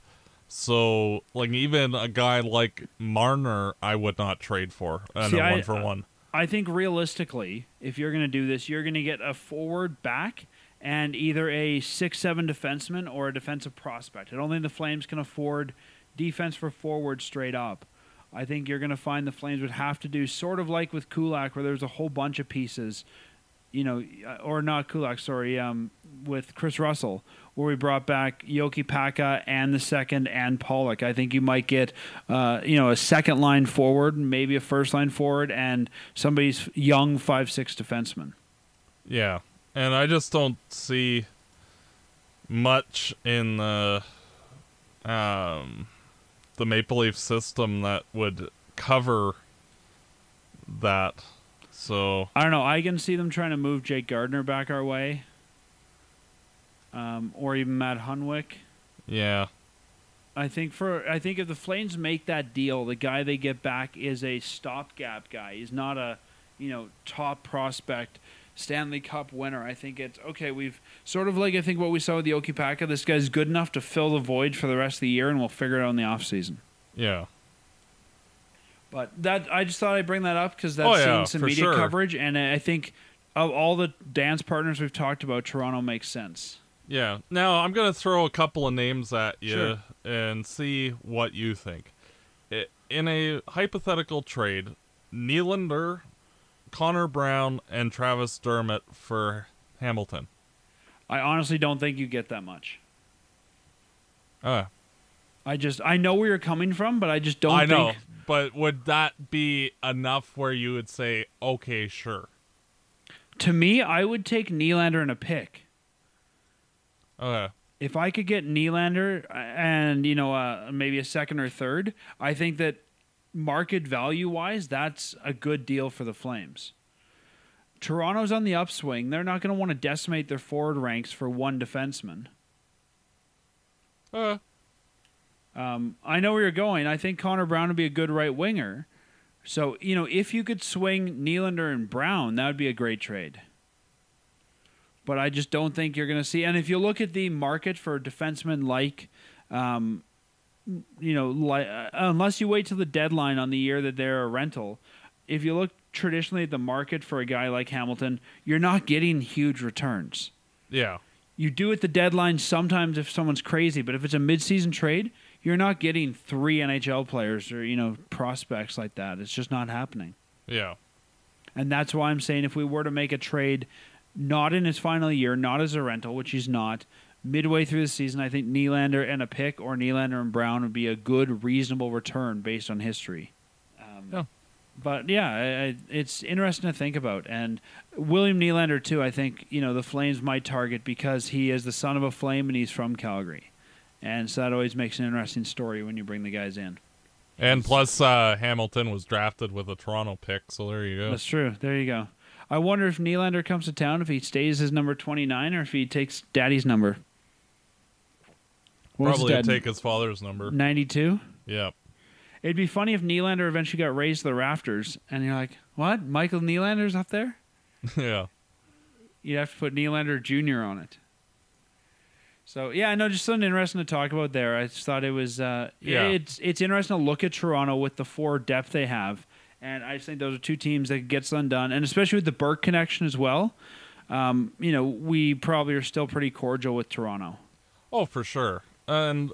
So, like, even a guy like Marner, I would not trade for in See, a I- one for one. I think realistically, if you're going to do this, you're going to get a forward back and either a six seven defenseman or a defensive prospect. I don't think the Flames can afford defense for forward straight up. I think you're going to find the Flames would have to do sort of like with Kulak, where there's a whole bunch of pieces, you know, or not Kulak, sorry, um, with Chris Russell, where we brought back Yoki Paka and the second and Pollock. I think you might get, uh, you know, a second line forward, maybe a first line forward, and somebody's young five six defenseman. Yeah, and I just don't see much in the um the Maple Leaf system that would cover that. So I don't know. I can see them trying to move Jake Gardner back our way, um, or even Matt Hunwick. yeah, I think for I think if the Flames make that deal, the guy they get back is a stopgap guy. He's not a, you know, top prospect Stanley Cup winner. I think it's okay. We've sort of like I think what we saw with the Okipaka. This guy's good enough to fill the void for the rest of the year, and we'll figure it out in the offseason. yeah. But that I just thought I'd bring that up because that's Oh, yeah, seen some for media sure. coverage, and I think of all the dance partners we've talked about, Toronto makes sense. Yeah. Now, I'm going to throw a couple of names at you Sure. and see what you think. I- In a hypothetical trade, Nylander, Connor Brown, and Travis Dermott for Hamilton. I honestly don't think you get that much. Uh, I just I know where you're coming from, but I just don't. I think... know, but would that be enough where you would say, okay, sure? To me, I would take Nylander and a pick. Okay. If I could get Nylander and, you know, uh, maybe a second or third, I think that market value-wise, that's a good deal for the Flames. Toronto's on the upswing. They're not going to want to decimate their forward ranks for one defenseman. Uh, Um, I know where you're going. I think Connor Brown would be a good right winger. So, you know, if you could swing Nylander and Brown, that would be a great trade. But I just don't think you're going to see. And if you look at the market for defensemen like, um, you know, like, uh, unless you wait till the deadline on the year that they're a rental, if you look traditionally at the market for a guy like Hamilton, you're not getting huge returns. yeah. You do at the deadline sometimes if someone's crazy, but if it's a midseason trade, you're not getting three N H L players or, you know, prospects like that. It's just not happening. Yeah. And that's why I'm saying if we were to make a trade not in his final year, not as a rental, which he's not, midway through the season, I think Nylander and a pick or Nylander and Brown would be a good, reasonable return based on history. Um, Yeah. But, yeah, I, I, it's interesting to think about. And William Nylander, too, I think, you know, the Flames might target because he is the son of a Flame and he's from Calgary. And so that always makes an interesting story when you bring the guys in. And plus, uh, Hamilton was drafted with a Toronto pick, so there you go. That's true. There you go. I wonder if Nylander comes to town, if he stays his number twenty-nine or if he takes Daddy's number. What was Probably his dad? take his father's number. ninety-two? Yeah. It'd be funny if Nylander eventually got raised to the rafters and you're like, what? Michael Nylander's up there? Yeah. You'd have to put Nylander Junior on it. So, yeah, I know, just something interesting to talk about there. I just thought it was, uh, Yeah. it's it's interesting to look at Toronto with the forward depth they have. And I just think those are two teams that get something done. And especially with the Burke connection as well, um, you know, we probably are still pretty cordial with Toronto. Oh, for sure. And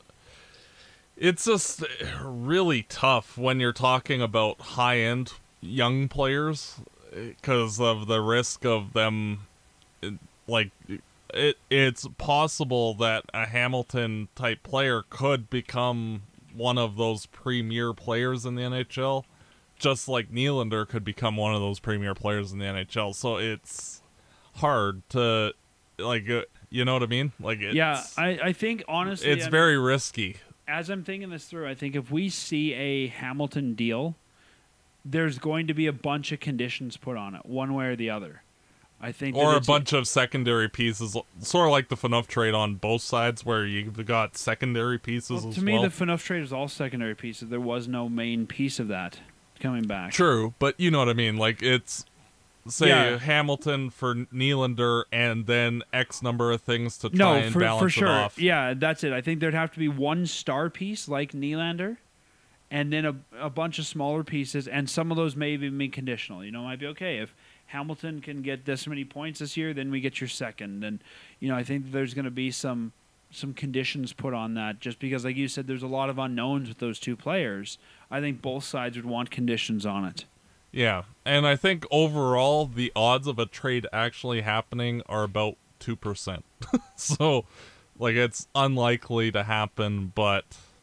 it's just really tough when you're talking about high-end young players because of the risk of them, like, it. it's possible that a Hamilton-type player could become one of those premier players in the N H L, just like Nylander could become one of those premier players in the N H L. So it's hard to, like, uh, you know what I mean? Like, it's, Yeah, I, I think, honestly... it's I'm- very risky. As I'm thinking this through, I think if we see a Hamilton deal, there's going to be a bunch of conditions put on it, one way or the other. I think, that Or a it's- bunch of secondary pieces, sort of like the Phaneuf trade on both sides, where you've got secondary pieces well, as to me, well. the Phaneuf trade is all secondary pieces. There was no main piece of that coming back. True, but you know what I mean. Like, it's, say, Yeah. Hamilton for Nylander, and then X number of things to try No, and for, balance for sure. it off. Yeah, that's it. I think there'd have to be one star piece like Nylander, and then a, a bunch of smaller pieces, and some of those may even be conditional. You know, it might be okay if Hamilton can get this many points this year, then we get your second. And, you know, I think there's going to be some some conditions put on that just because, like you said, there's a lot of unknowns with those two players. I think both sides would want conditions on it. Yeah, and I think overall the odds of a trade actually happening are about two percent. So, like, it's unlikely to happen, but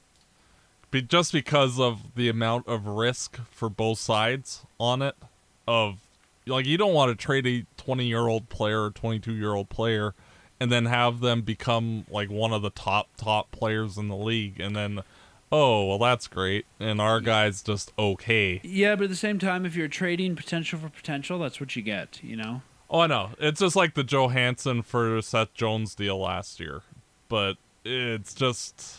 be, just because of the amount of risk for both sides on it, of, like, you don't want to trade a twenty-year-old player or twenty-two-year-old player and then have them become, like, one of the top, top players in the league, and then, oh, well, that's great, and our guy's just okay. Yeah, but at the same time, if you're trading potential for potential, that's what you get, you know? Oh, I know. It's just like the Johansson for Seth Jones deal last year. But it's just,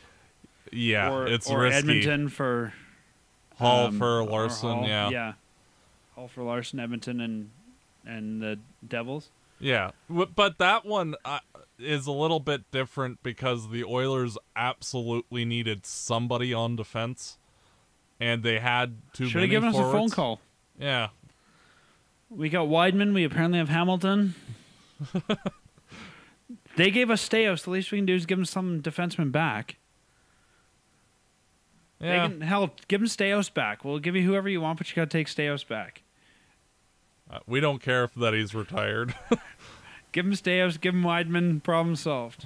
yeah, or, it's or risky. Edmonton for Hall um, for or Larson, Hall. yeah. Yeah. Hall for Larson, Edmonton, and and the Devils. Yeah. W- But that one uh, is a little bit different because the Oilers absolutely needed somebody on defense. And they had too Should many have given forwards. us a phone call. Yeah. We got Weidman. We apparently have Hamilton. They gave us Staios. The least we can do is give them some defensemen back. Yeah. They can, hell, give them Staios back. We'll give you whoever you want, but you got to take Staios back. Uh, we don't care if that he's retired. Give him Staios. Give him Weidman. Problem solved.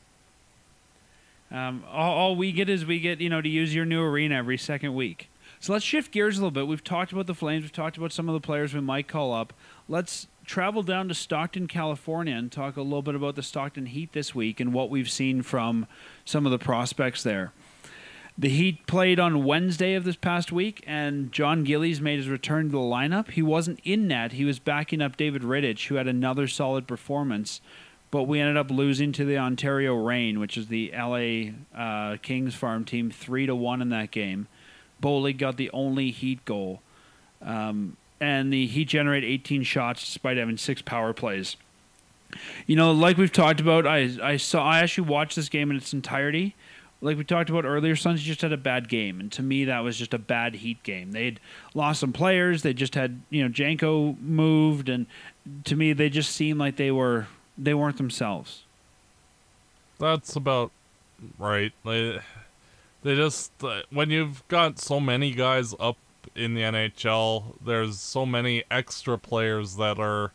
Um, all, all we get is we get, you know, to use your new arena every second week. So let's shift gears a little bit. We've talked about the Flames. We've talked about some of the players we might call up. Let's travel down to Stockton, California, and talk a little bit about the Stockton Heat this week and what we've seen from some of the prospects there. The Heat played on Wednesday of this past week, and Jon Gillies made his return to the lineup. He wasn't in net. He was backing up David Rittich, who had another solid performance. But we ended up losing to the Ontario Reign, which is the L A uh, Kings farm team, three to one in that game. Bollig got the only Heat goal. Um, and the Heat generated eighteen shots despite having six power plays. You know, like we've talked about, I I saw I actually watched this game in its entirety. Like we talked about earlier, Suns just had a bad game, and to me that was just a bad Heat game. They'd lost some players. They just had, you know, Janko moved, and to me they just seemed like they were they weren't themselves. That's about right. They, they just uh, when you've got so many guys up in the N H L, there's so many extra players that are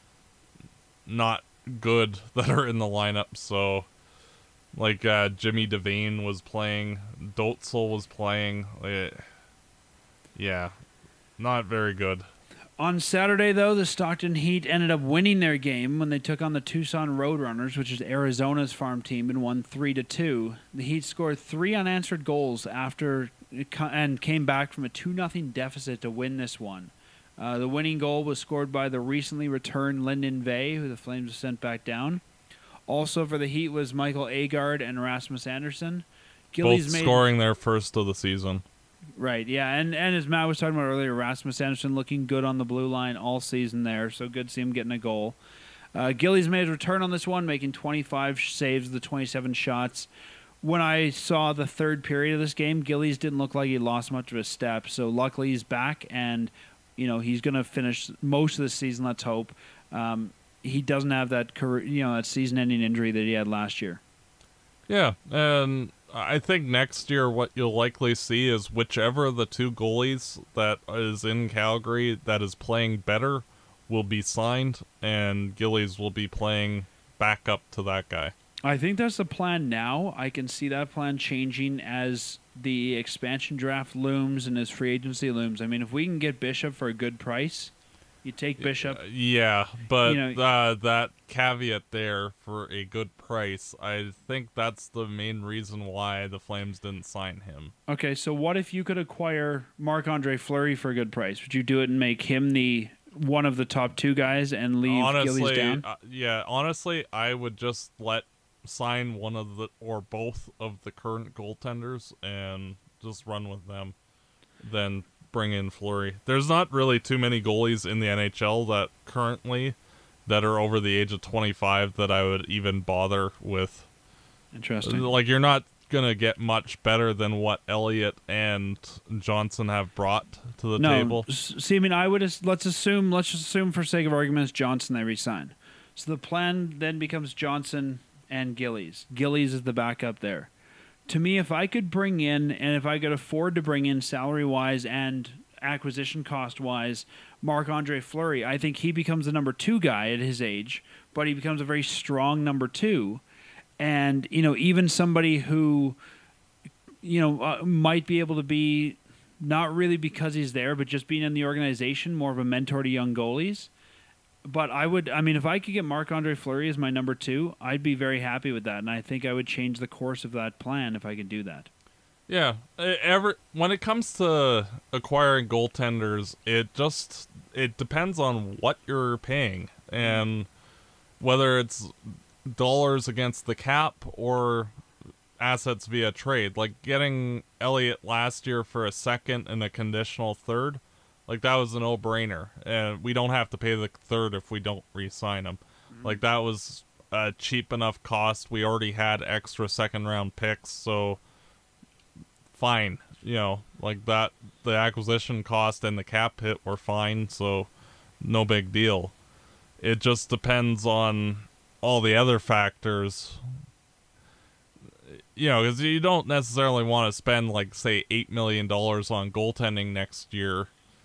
not good that are in the lineup. So, like uh, Jimmy Devane was playing, Dotzel was playing. Uh, yeah, not very good. On Saturday, though, the Stockton Heat ended up winning their game when they took on the Tucson Roadrunners, which is Arizona's farm team, and won three to two. The Heat scored three unanswered goals after and came back from a two nothing deficit to win this one. Uh, the winning goal was scored by the recently returned Lyndon Vey, who the Flames sent back down. Also for the Heat was Michael Agard and Rasmus Anderson. Gillies Both made, scoring their first of the season. Right, yeah, and, and as Matt was talking about earlier, Rasmus Anderson looking good on the blue line all season there, so good to see him getting a goal. Uh, Gillies made his return on this one, making twenty-five saves of the twenty-seven shots. When I saw the third period of this game, Gillies didn't look like he lost much of his step, so luckily he's back, and you know he's going to finish most of the season, let's hope. Um, he doesn't have that career, you know, that season-ending injury that he had last year. Yeah, and I think next year what you'll likely see is whichever of the two goalies that is in Calgary that is playing better will be signed, and Gillies will be playing back up to that guy. I think that's the plan now. I can see that plan changing as the expansion draft looms and as free agency looms. I mean, if we can get Bishop for a good price, you take Bishop. Yeah, but you know, uh, that caveat there for a good price, I think that's the main reason why the Flames didn't sign him. Okay, so what if you could acquire Marc-Andre Fleury for a good price? Would you do it and make him the one of the top two guys and leave honestly, Gillies down? Uh, yeah, honestly, I would just let sign one of the or both of the current goaltenders and just run with them. Then bring in Fleury. There's not really too many goalies in the N H L that currently that are over the age of twenty-five that I would even bother with. Interesting. Like, you're not gonna get much better than what Elliott and Johnson have brought to the no, table. S- see, I mean, I would as- let's assume let's just assume for sake of arguments Johnson they resign. So the plan then becomes Johnson and Gillies. Gillies is the backup there. To me, if I could bring in, and if I could afford to bring in salary-wise and acquisition cost-wise, Marc-Andre Fleury, I think he becomes the number two guy at his age, but he becomes a very strong number two. And, you know, even somebody who, you know, uh, might be able to be, not really because he's there, but just being in the organization, more of a mentor to young goalies. But I would, I mean, if I could get Marc-Andre Fleury as my number two, I'd be very happy with that, and I think I would change the course of that plan if I could do that. Yeah, ever when it comes to acquiring goaltenders, it just it depends on what you're paying and whether it's dollars against the cap or assets via trade. Like getting Elliott last year for a second and a conditional third. Like, that was a no-brainer, and we don't have to pay the third if we don't re-sign him. Mm-hmm. Like, that was a cheap enough cost. We already had extra second-round picks, so fine. You know, like, that, the acquisition cost and the cap hit were fine, so no big deal. It just depends on all the other factors, you know, because you don't necessarily want to spend, like, say, eight million dollars on goaltending next year,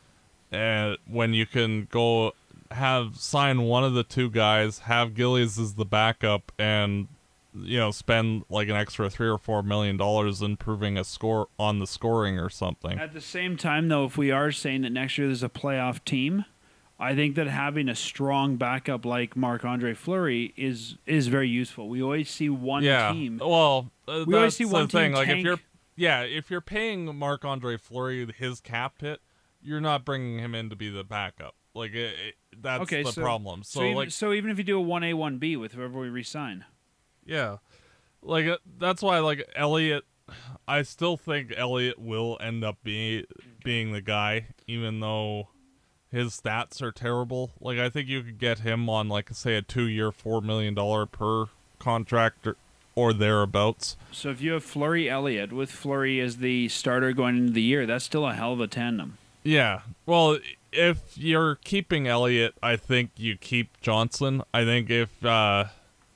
and when you can go have sign one of the two guys, have Gillies as the backup, and, you know, spend like an extra three or four million dollars improving a score on the scoring or something. At the same time, though, if we are saying that next year there's a playoff team, I think that having a strong backup like Marc-Andre Fleury is is very useful. We always see one yeah. team. Well, uh, we that's always see one the thing. team Like tank. if you're, yeah, if you're paying Marc-Andre Fleury his cap hit, you're not bringing him in to be the backup. Like it, it, that's okay, the so, problem. So, so even, like, so even if you do a one A, one B with whoever we re-sign. yeah, like uh, that's why like Elliott, I still think Elliott will end up being being the guy, even though his stats are terrible. Like I think you could get him on like say a two-year, four million dollar per contract or, or thereabouts. So if you have Fleury Elliott with Fleury as the starter going into the year, that's still a hell of a tandem. Yeah. Well, if you're keeping Elliott, I think you keep Johnson. I think if, uh,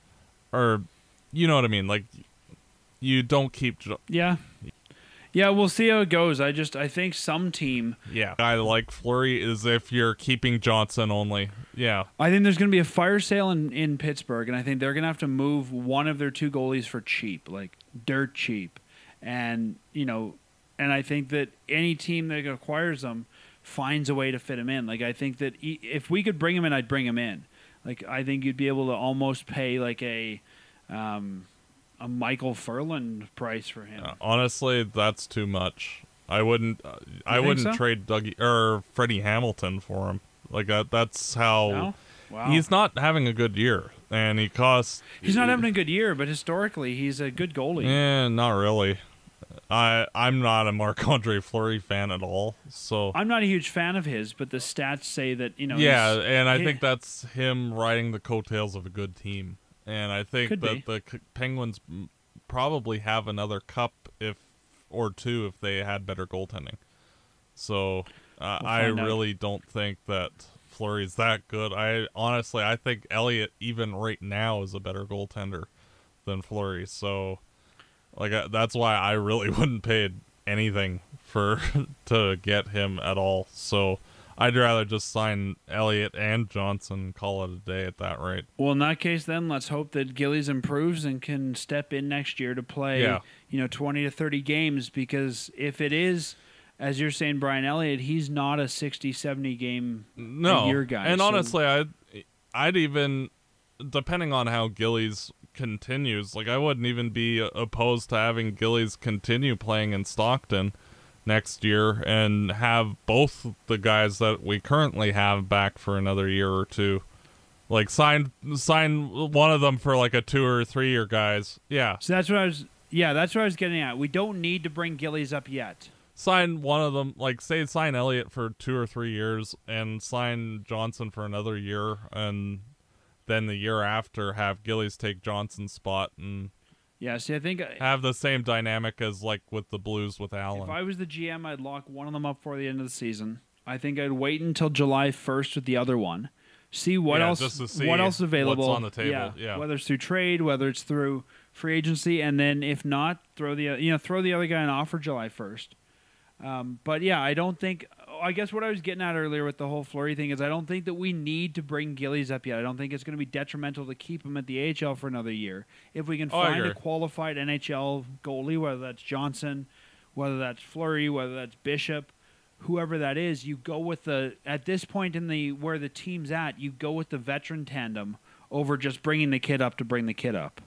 or, you know what I mean? Like, you don't keep. Jo- yeah. Yeah, we'll see how it goes. I just, I think some team. Yeah. I like Fleury is if you're keeping Johnson only. Yeah. I think there's going to be a fire sale in, in Pittsburgh, and I think they're going to have to move one of their two goalies for cheap, like dirt cheap. And, you know, and I think that any team that acquires them finds a way to fit him in. Like, I think that he, if we could bring him in, I'd bring him in. Like, I think you'd be able to almost pay like a um, a Michael Furland price for him. Uh, honestly, that's too much. I wouldn't. Uh, I think wouldn't so? trade Dougie or Freddie Hamilton for him. Like that. That's how. No? Wow. He's not having a good year, and he costs. He's not having a good year, but historically, he's a good goalie. Eh, not really. I I'm not a Marc-Andre Fleury fan at all. So I'm not a huge fan of his, but the stats say that, you know. yeah, he's- and I he- think that's him riding the coattails of a good team. And I think Could that be. the C- Penguins m- probably have another cup if or two if they had better goaltending. So uh, We'll I find out. really don't think that Fleury's that good. I honestly I think Elliott even right now is a better goaltender than Fleury. So like uh, that's why I really wouldn't pay anything for to get him at all. So I'd rather just sign Elliott and Johnson and call it a day at that rate. Well, in that case, then let's hope that Gillies improves and can step in next year to play, Yeah. you know, twenty to thirty games. Because if it is, as you're saying, Brian Elliott, he's not a sixty, seventy game No, a year guy. and so- honestly, I'd I'd even depending on how Gillies continues, like I wouldn't even be opposed to having Gillies continue playing in Stockton next year and have both the guys that we currently have back for another year or two. Like sign sign one of them for like a two or three year guys. Yeah. So that's what I was. Yeah, that's what I was getting at. We don't need to bring Gillies up yet. Sign one of them, like say sign Elliott for two or three years and sign Johnson for another year, and then the year after have Gillies take Johnson's spot and Yeah, see, I think have the same dynamic as like with the Blues with Allen. if I was the G M, I'd lock one of them up for the end of the season. I think I'd wait until July first with the other one. See what Yeah, else just to see what else is available. what's on the table, yeah. Whether it's through trade, whether it's through free agency, and then if not, throw the you know throw the other guy an offer July first. Um, but yeah, I don't think. I guess what I was getting at earlier with the whole Fleury thing is I don't think that we need to bring Gillies up yet. I don't think it's going to be detrimental to keep him at the A H L for another year. If we can Oh, I find a agree. qualified N H L goalie, whether that's Johnson, whether that's Fleury, whether that's Bishop, whoever that is, you go with the at this point in the where the team's at, you go with the veteran tandem over just bringing the kid up to bring the kid up.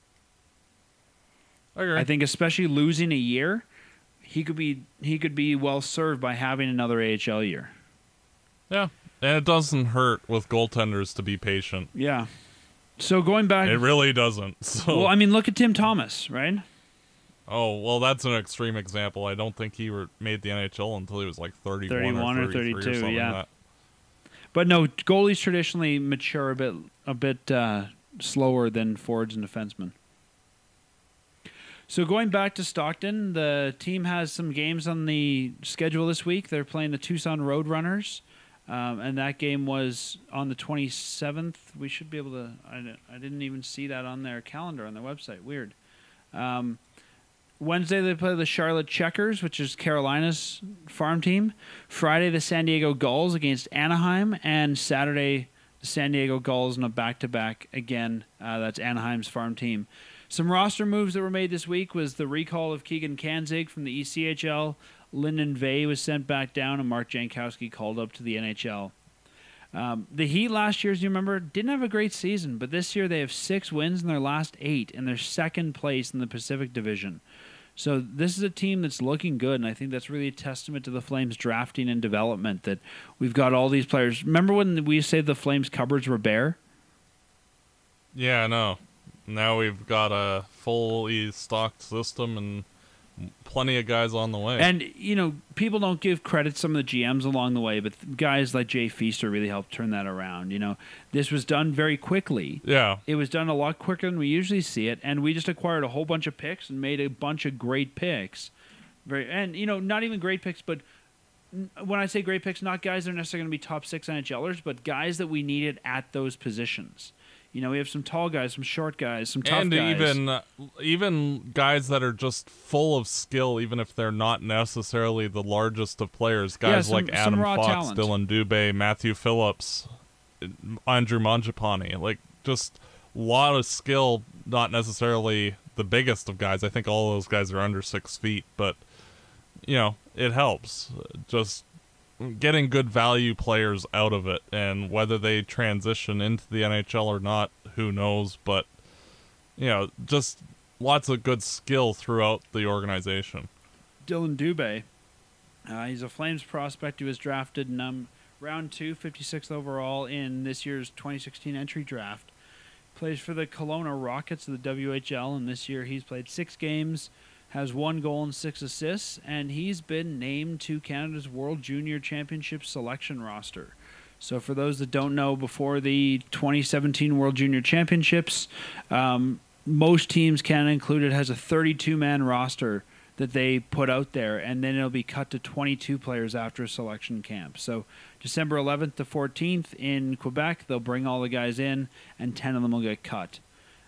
I agree. I think especially losing a year, he could be he could be well served by having another A H L year. yeah, and it doesn't hurt with goaltenders to be patient. Yeah. So going back, It really doesn't. So, well, I mean, look at Tim Thomas, right? oh well, that's an extreme example. I don't think he re- made the N H L until he was like thirty-one, thirty-one or, or thirty-three thirty-two, or something yeah. like that. But no, goalies traditionally mature a bit a bit uh, slower than forwards and defensemen. So going back to Stockton, the team has some games on the schedule this week. They're playing the Tucson Roadrunners. Um, and that game was on the twenty-seventh. We should be able to. I, I didn't even see that on their calendar on their website. Weird. Um, Wednesday they play the Charlotte Checkers, which is Carolina's farm team. Friday the San Diego Gulls against Anaheim, and Saturday the San Diego Gulls in a back-to-back again. Uh, that's Anaheim's farm team. Some roster moves that were made this week was the recall of Keegan Kanzig from the E C H L. Lyndon Vey was sent back down, and Mark Jankowski called up to the N H L. Um, the Heat last year, as you remember, didn't have a great season, but this year they have six wins in their last eight, and they're second place in the Pacific Division. So this is a team that's looking good, and I think that's really a testament to the Flames drafting and development, that we've got all these players. Remember when we said the Flames cupboards were bare? Yeah, I know. Now we've got a fully stocked system and plenty of guys on the way. And, you know, people don't give credit to some of the G Ms along the way, but guys like Jay Feaster really helped turn that around. You know, this was done very quickly. Yeah. It was done a lot quicker than we usually see it, and we just acquired a whole bunch of picks and made a bunch of great picks. Very, and, you know, not even great picks, but when I say great picks, not guys that are necessarily going to be top six NHLers, but guys that we needed at those positions. You know, we have some tall guys, some short guys, some tough and guys. And even, uh, even guys that are just full of skill, even if they're not necessarily the largest of players. Guys yeah, some, like Adam Fox, talent. Dylan Dubé, Matthew Phillips, Andrew Mangiapane. Like, just a lot of skill, not necessarily the biggest of guys. I think all those guys are under six feet, but, you know, it helps. Just getting good value players out of it, and whether they transition into the N H L or not, who knows, but, you know, just lots of good skill throughout the organization. Dylan Dubé, uh, he's a Flames prospect who was drafted in um, round two, fifty-sixth overall in this year's twenty sixteen entry draft. Plays for the Kelowna Rockets of the W H L, and this year he's played six games, has one goal and six assists, and he's been named to Canada's World Junior Championship selection roster. So for those that don't know, before the twenty seventeen World Junior Championships, um, most teams, Canada included, has a thirty-two man roster that they put out there, and then it'll be cut to twenty-two players after a selection camp. So December eleventh to fourteenth in Quebec, they'll bring all the guys in, and ten of them will get cut.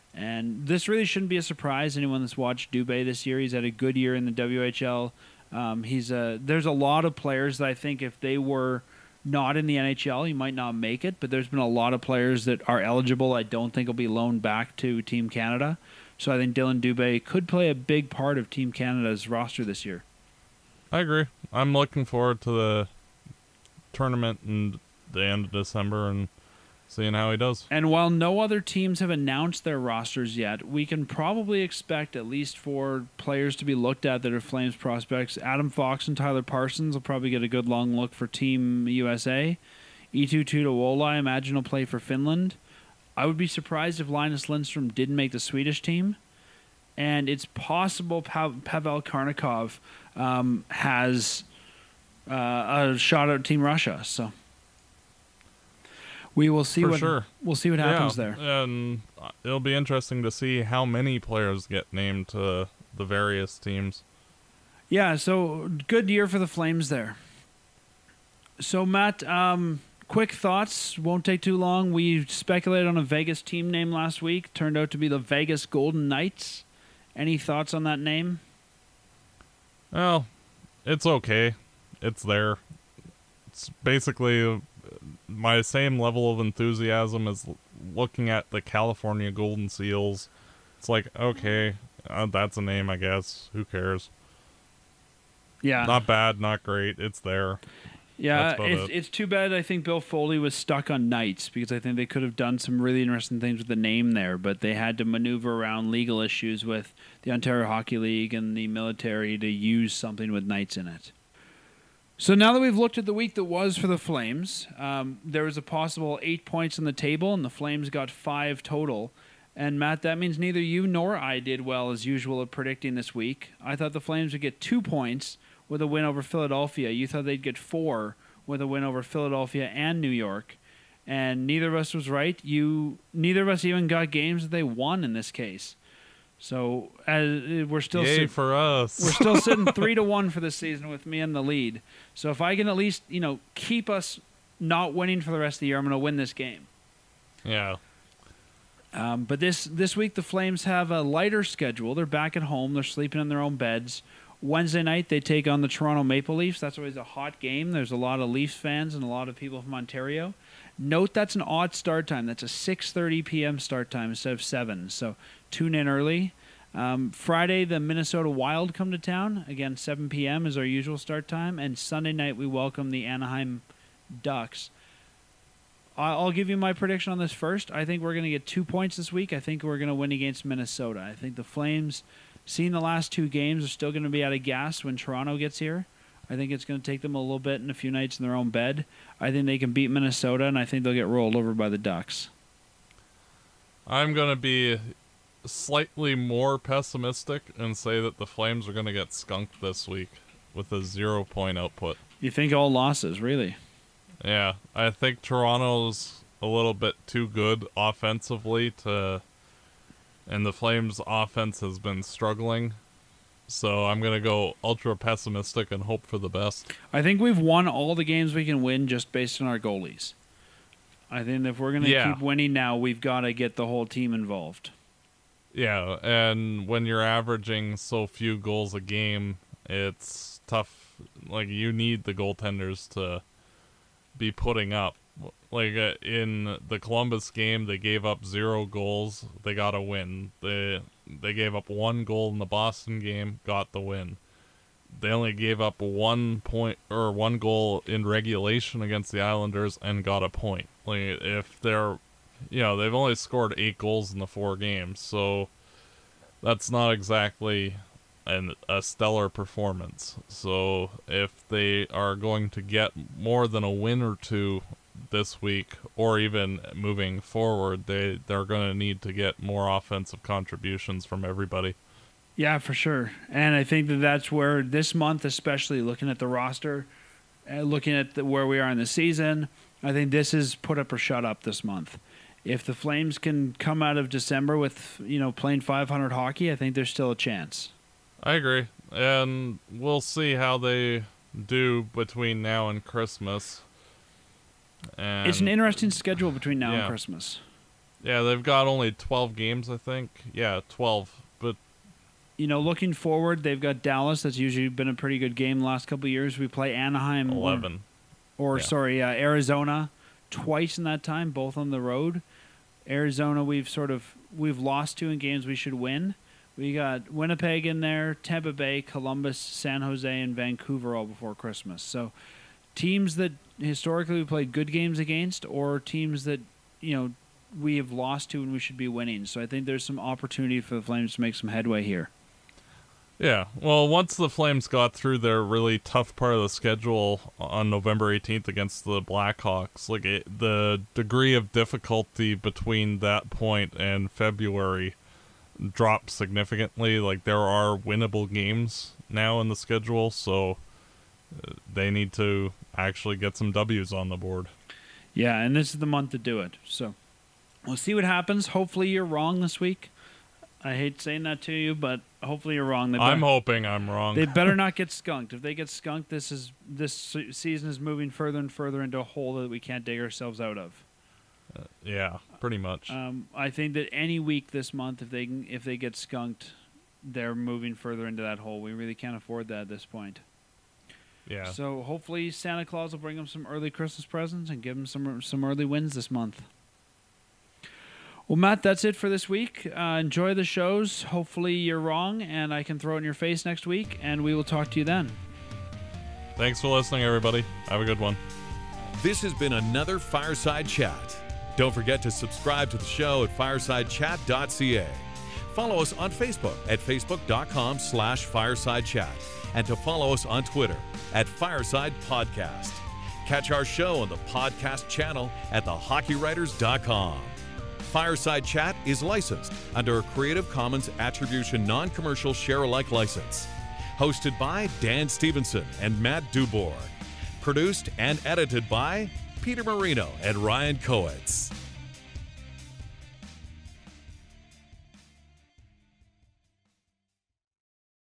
And this really shouldn't be a surprise. Anyone that's watched Dubé this year, he's had a good year in the W H L. Um, he's a, there's a lot of players that I think if they were not in the N H L, he might not make it. But there's been a lot of players that are eligible I don't think will be loaned back to Team Canada. So I think Dylan Dubé could play a big part of Team Canada's roster this year. I agree. I'm looking forward to the tournament and the end of December and seeing how he does. And while no other teams have announced their rosters yet, we can probably expect at least four players to be looked at that are Flames prospects. Adam Fox and Tyler Parsons will probably get a good long look for Team U S A. Eetu Tuulola, I imagine, will play for Finland. I would be surprised if Linus Lindstrom didn't make the Swedish team. And it's possible pa- Pavel Karnikov um, has uh, a shot at Team Russia. So we will see For what sure. we'll see what happens yeah, there. And it'll be interesting to see how many players get named to the various teams. Yeah, so good year for the Flames there. So Matt, um, quick thoughts. Won't take too long. We speculated on a Vegas team name last week. Turned out to be the Vegas Golden Knights. Any thoughts on that name? Well, it's okay. It's there. It's basically my same level of enthusiasm as looking at the California Golden Seals. It's like, okay, uh, that's a name, I guess. Who cares? Yeah. Not bad, not great. It's there. Yeah, it's, it. it's too bad I think Bill Foley was stuck on Knights, because I think they could have done some really interesting things with the name there, but they had to maneuver around legal issues with the Ontario Hockey League and the military to use something with Knights in it. So now that we've looked at the week that was for the Flames, um, there was a possible eight points on the table, and the Flames got five total. And Matt, that means neither you nor I did well as usual at predicting this week. I thought the Flames would get two points with a win over Philadelphia. You thought they'd get four with a win over Philadelphia and New York. And neither of us was right. You, neither of us even got games that they won in this case. So as we're still Yay sit- for us. we're still sitting three to one for this season with me in the lead. So if I can at least, you know, keep us not winning for the rest of the year. I'm going to win this game. Yeah. Um, but this this week the Flames have a lighter schedule. They're back at home. They're sleeping in their own beds. Wednesday night they take on the Toronto Maple Leafs. That's always a hot game. There's a lot of Leafs fans and a lot of people from Ontario. Note that's an odd start time. That's a six thirty p.m. start time instead of seven. So tune in early. Um, Friday, the Minnesota Wild come to town. Again, seven p.m. is our usual start time. And Sunday night, we welcome the Anaheim Ducks. I'll give you my prediction on this first. I think we're going to get two points this week. I think we're going to win against Minnesota. I think the Flames, seeing the last two games, are still going to be out of gas when Toronto gets here. I think it's going to take them a little bit and a few nights in their own bed. I think they can beat Minnesota, and I think they'll get rolled over by the Ducks. I'm going to be slightly more pessimistic and say that the Flames are going to get skunked this week with a zero-point output. You think all losses, really? Yeah, I think Toronto's a little bit too good offensively to, and the Flames' offense has been struggling. So I'm going to go ultra pessimistic and hope for the best. I think we've won all the games we can win just based on our goalies. I think if we're going to yeah. keep winning now, we've got to get the whole team involved. Yeah, and when you're averaging so few goals a game, it's tough. Like, you need the goaltenders to be putting up. Like, uh, in the Columbus game, they gave up zero goals. They got a win. They they gave up one goal in the Boston game, got the win. They only gave up one point or one goal in regulation against the Islanders and got a point. Like, if they're, you know, they've only scored eight goals in the four games, so that's not exactly an, a stellar performance. So if they are going to get more than a win or two this week, or even moving forward, they, they're going to need to get more offensive contributions from everybody. Yeah, for sure. And I think that that's where this month, especially looking at the roster, uh, looking at the, where we are in the season, I think this is put up or shut up this month. If the Flames can come out of December with, you know, playing five hundred hockey, I think there's still a chance. I agree. And we'll see how they do between now and Christmas. And it's an interesting schedule between now yeah. and Christmas. Yeah, they've got only twelve games, I think. Yeah, twelve. But you know, looking forward, they've got Dallas. That's usually been a pretty good game the last couple of years. We play Anaheim. eleven. Or, or yeah. sorry, uh, Arizona twice in that time, both on the road. Arizona, we've sort of we've lost to in games we should win. We got Winnipeg in there, Tampa Bay, Columbus, San Jose, and Vancouver all before Christmas. So teams that historically we played good games against, or teams that, you know, we have lost to and we should be winning. So I think there's some opportunity for the Flames to make some headway here. Yeah, well, once the Flames got through their really tough part of the schedule on November eighteenth against the Blackhawks, like it, the degree of difficulty between that point and February dropped significantly. Like, there are winnable games now in the schedule, so they need to actually get some W's on the board. Yeah, and this is the month to do it. So we'll see what happens. Hopefully you're wrong this week. I hate saying that to you, but hopefully you're wrong. They I'm better, hoping I'm wrong. They better not get skunked. If they get skunked, this is this season is moving further and further into a hole that we can't dig ourselves out of. Uh, yeah, pretty much. Um, I think that any week this month, if they can, if they get skunked, they're moving further into that hole. We really can't afford that at this point. Yeah. So hopefully Santa Claus will bring them some early Christmas presents and give them some some early wins this month. Well, Matt, that's it for this week. Uh, enjoy the shows. Hopefully you're wrong, and I can throw it in your face next week, and we will talk to you then. Thanks for listening, everybody. Have a good one. This has been another Fireside Chat. Don't forget to subscribe to the show at fireside chat dot c a. Follow us on Facebook at facebook.com slash fireside chat, and to follow us on Twitter at Fireside Podcast. Catch our show on the podcast channel at the hockey writers dot com. Fireside Chat is licensed under a Creative Commons Attribution Non-Commercial Share-alike license. Hosted by Dan Stevenson and Matt Dubourg. Produced and edited by Peter Marino and Ryan Coetz.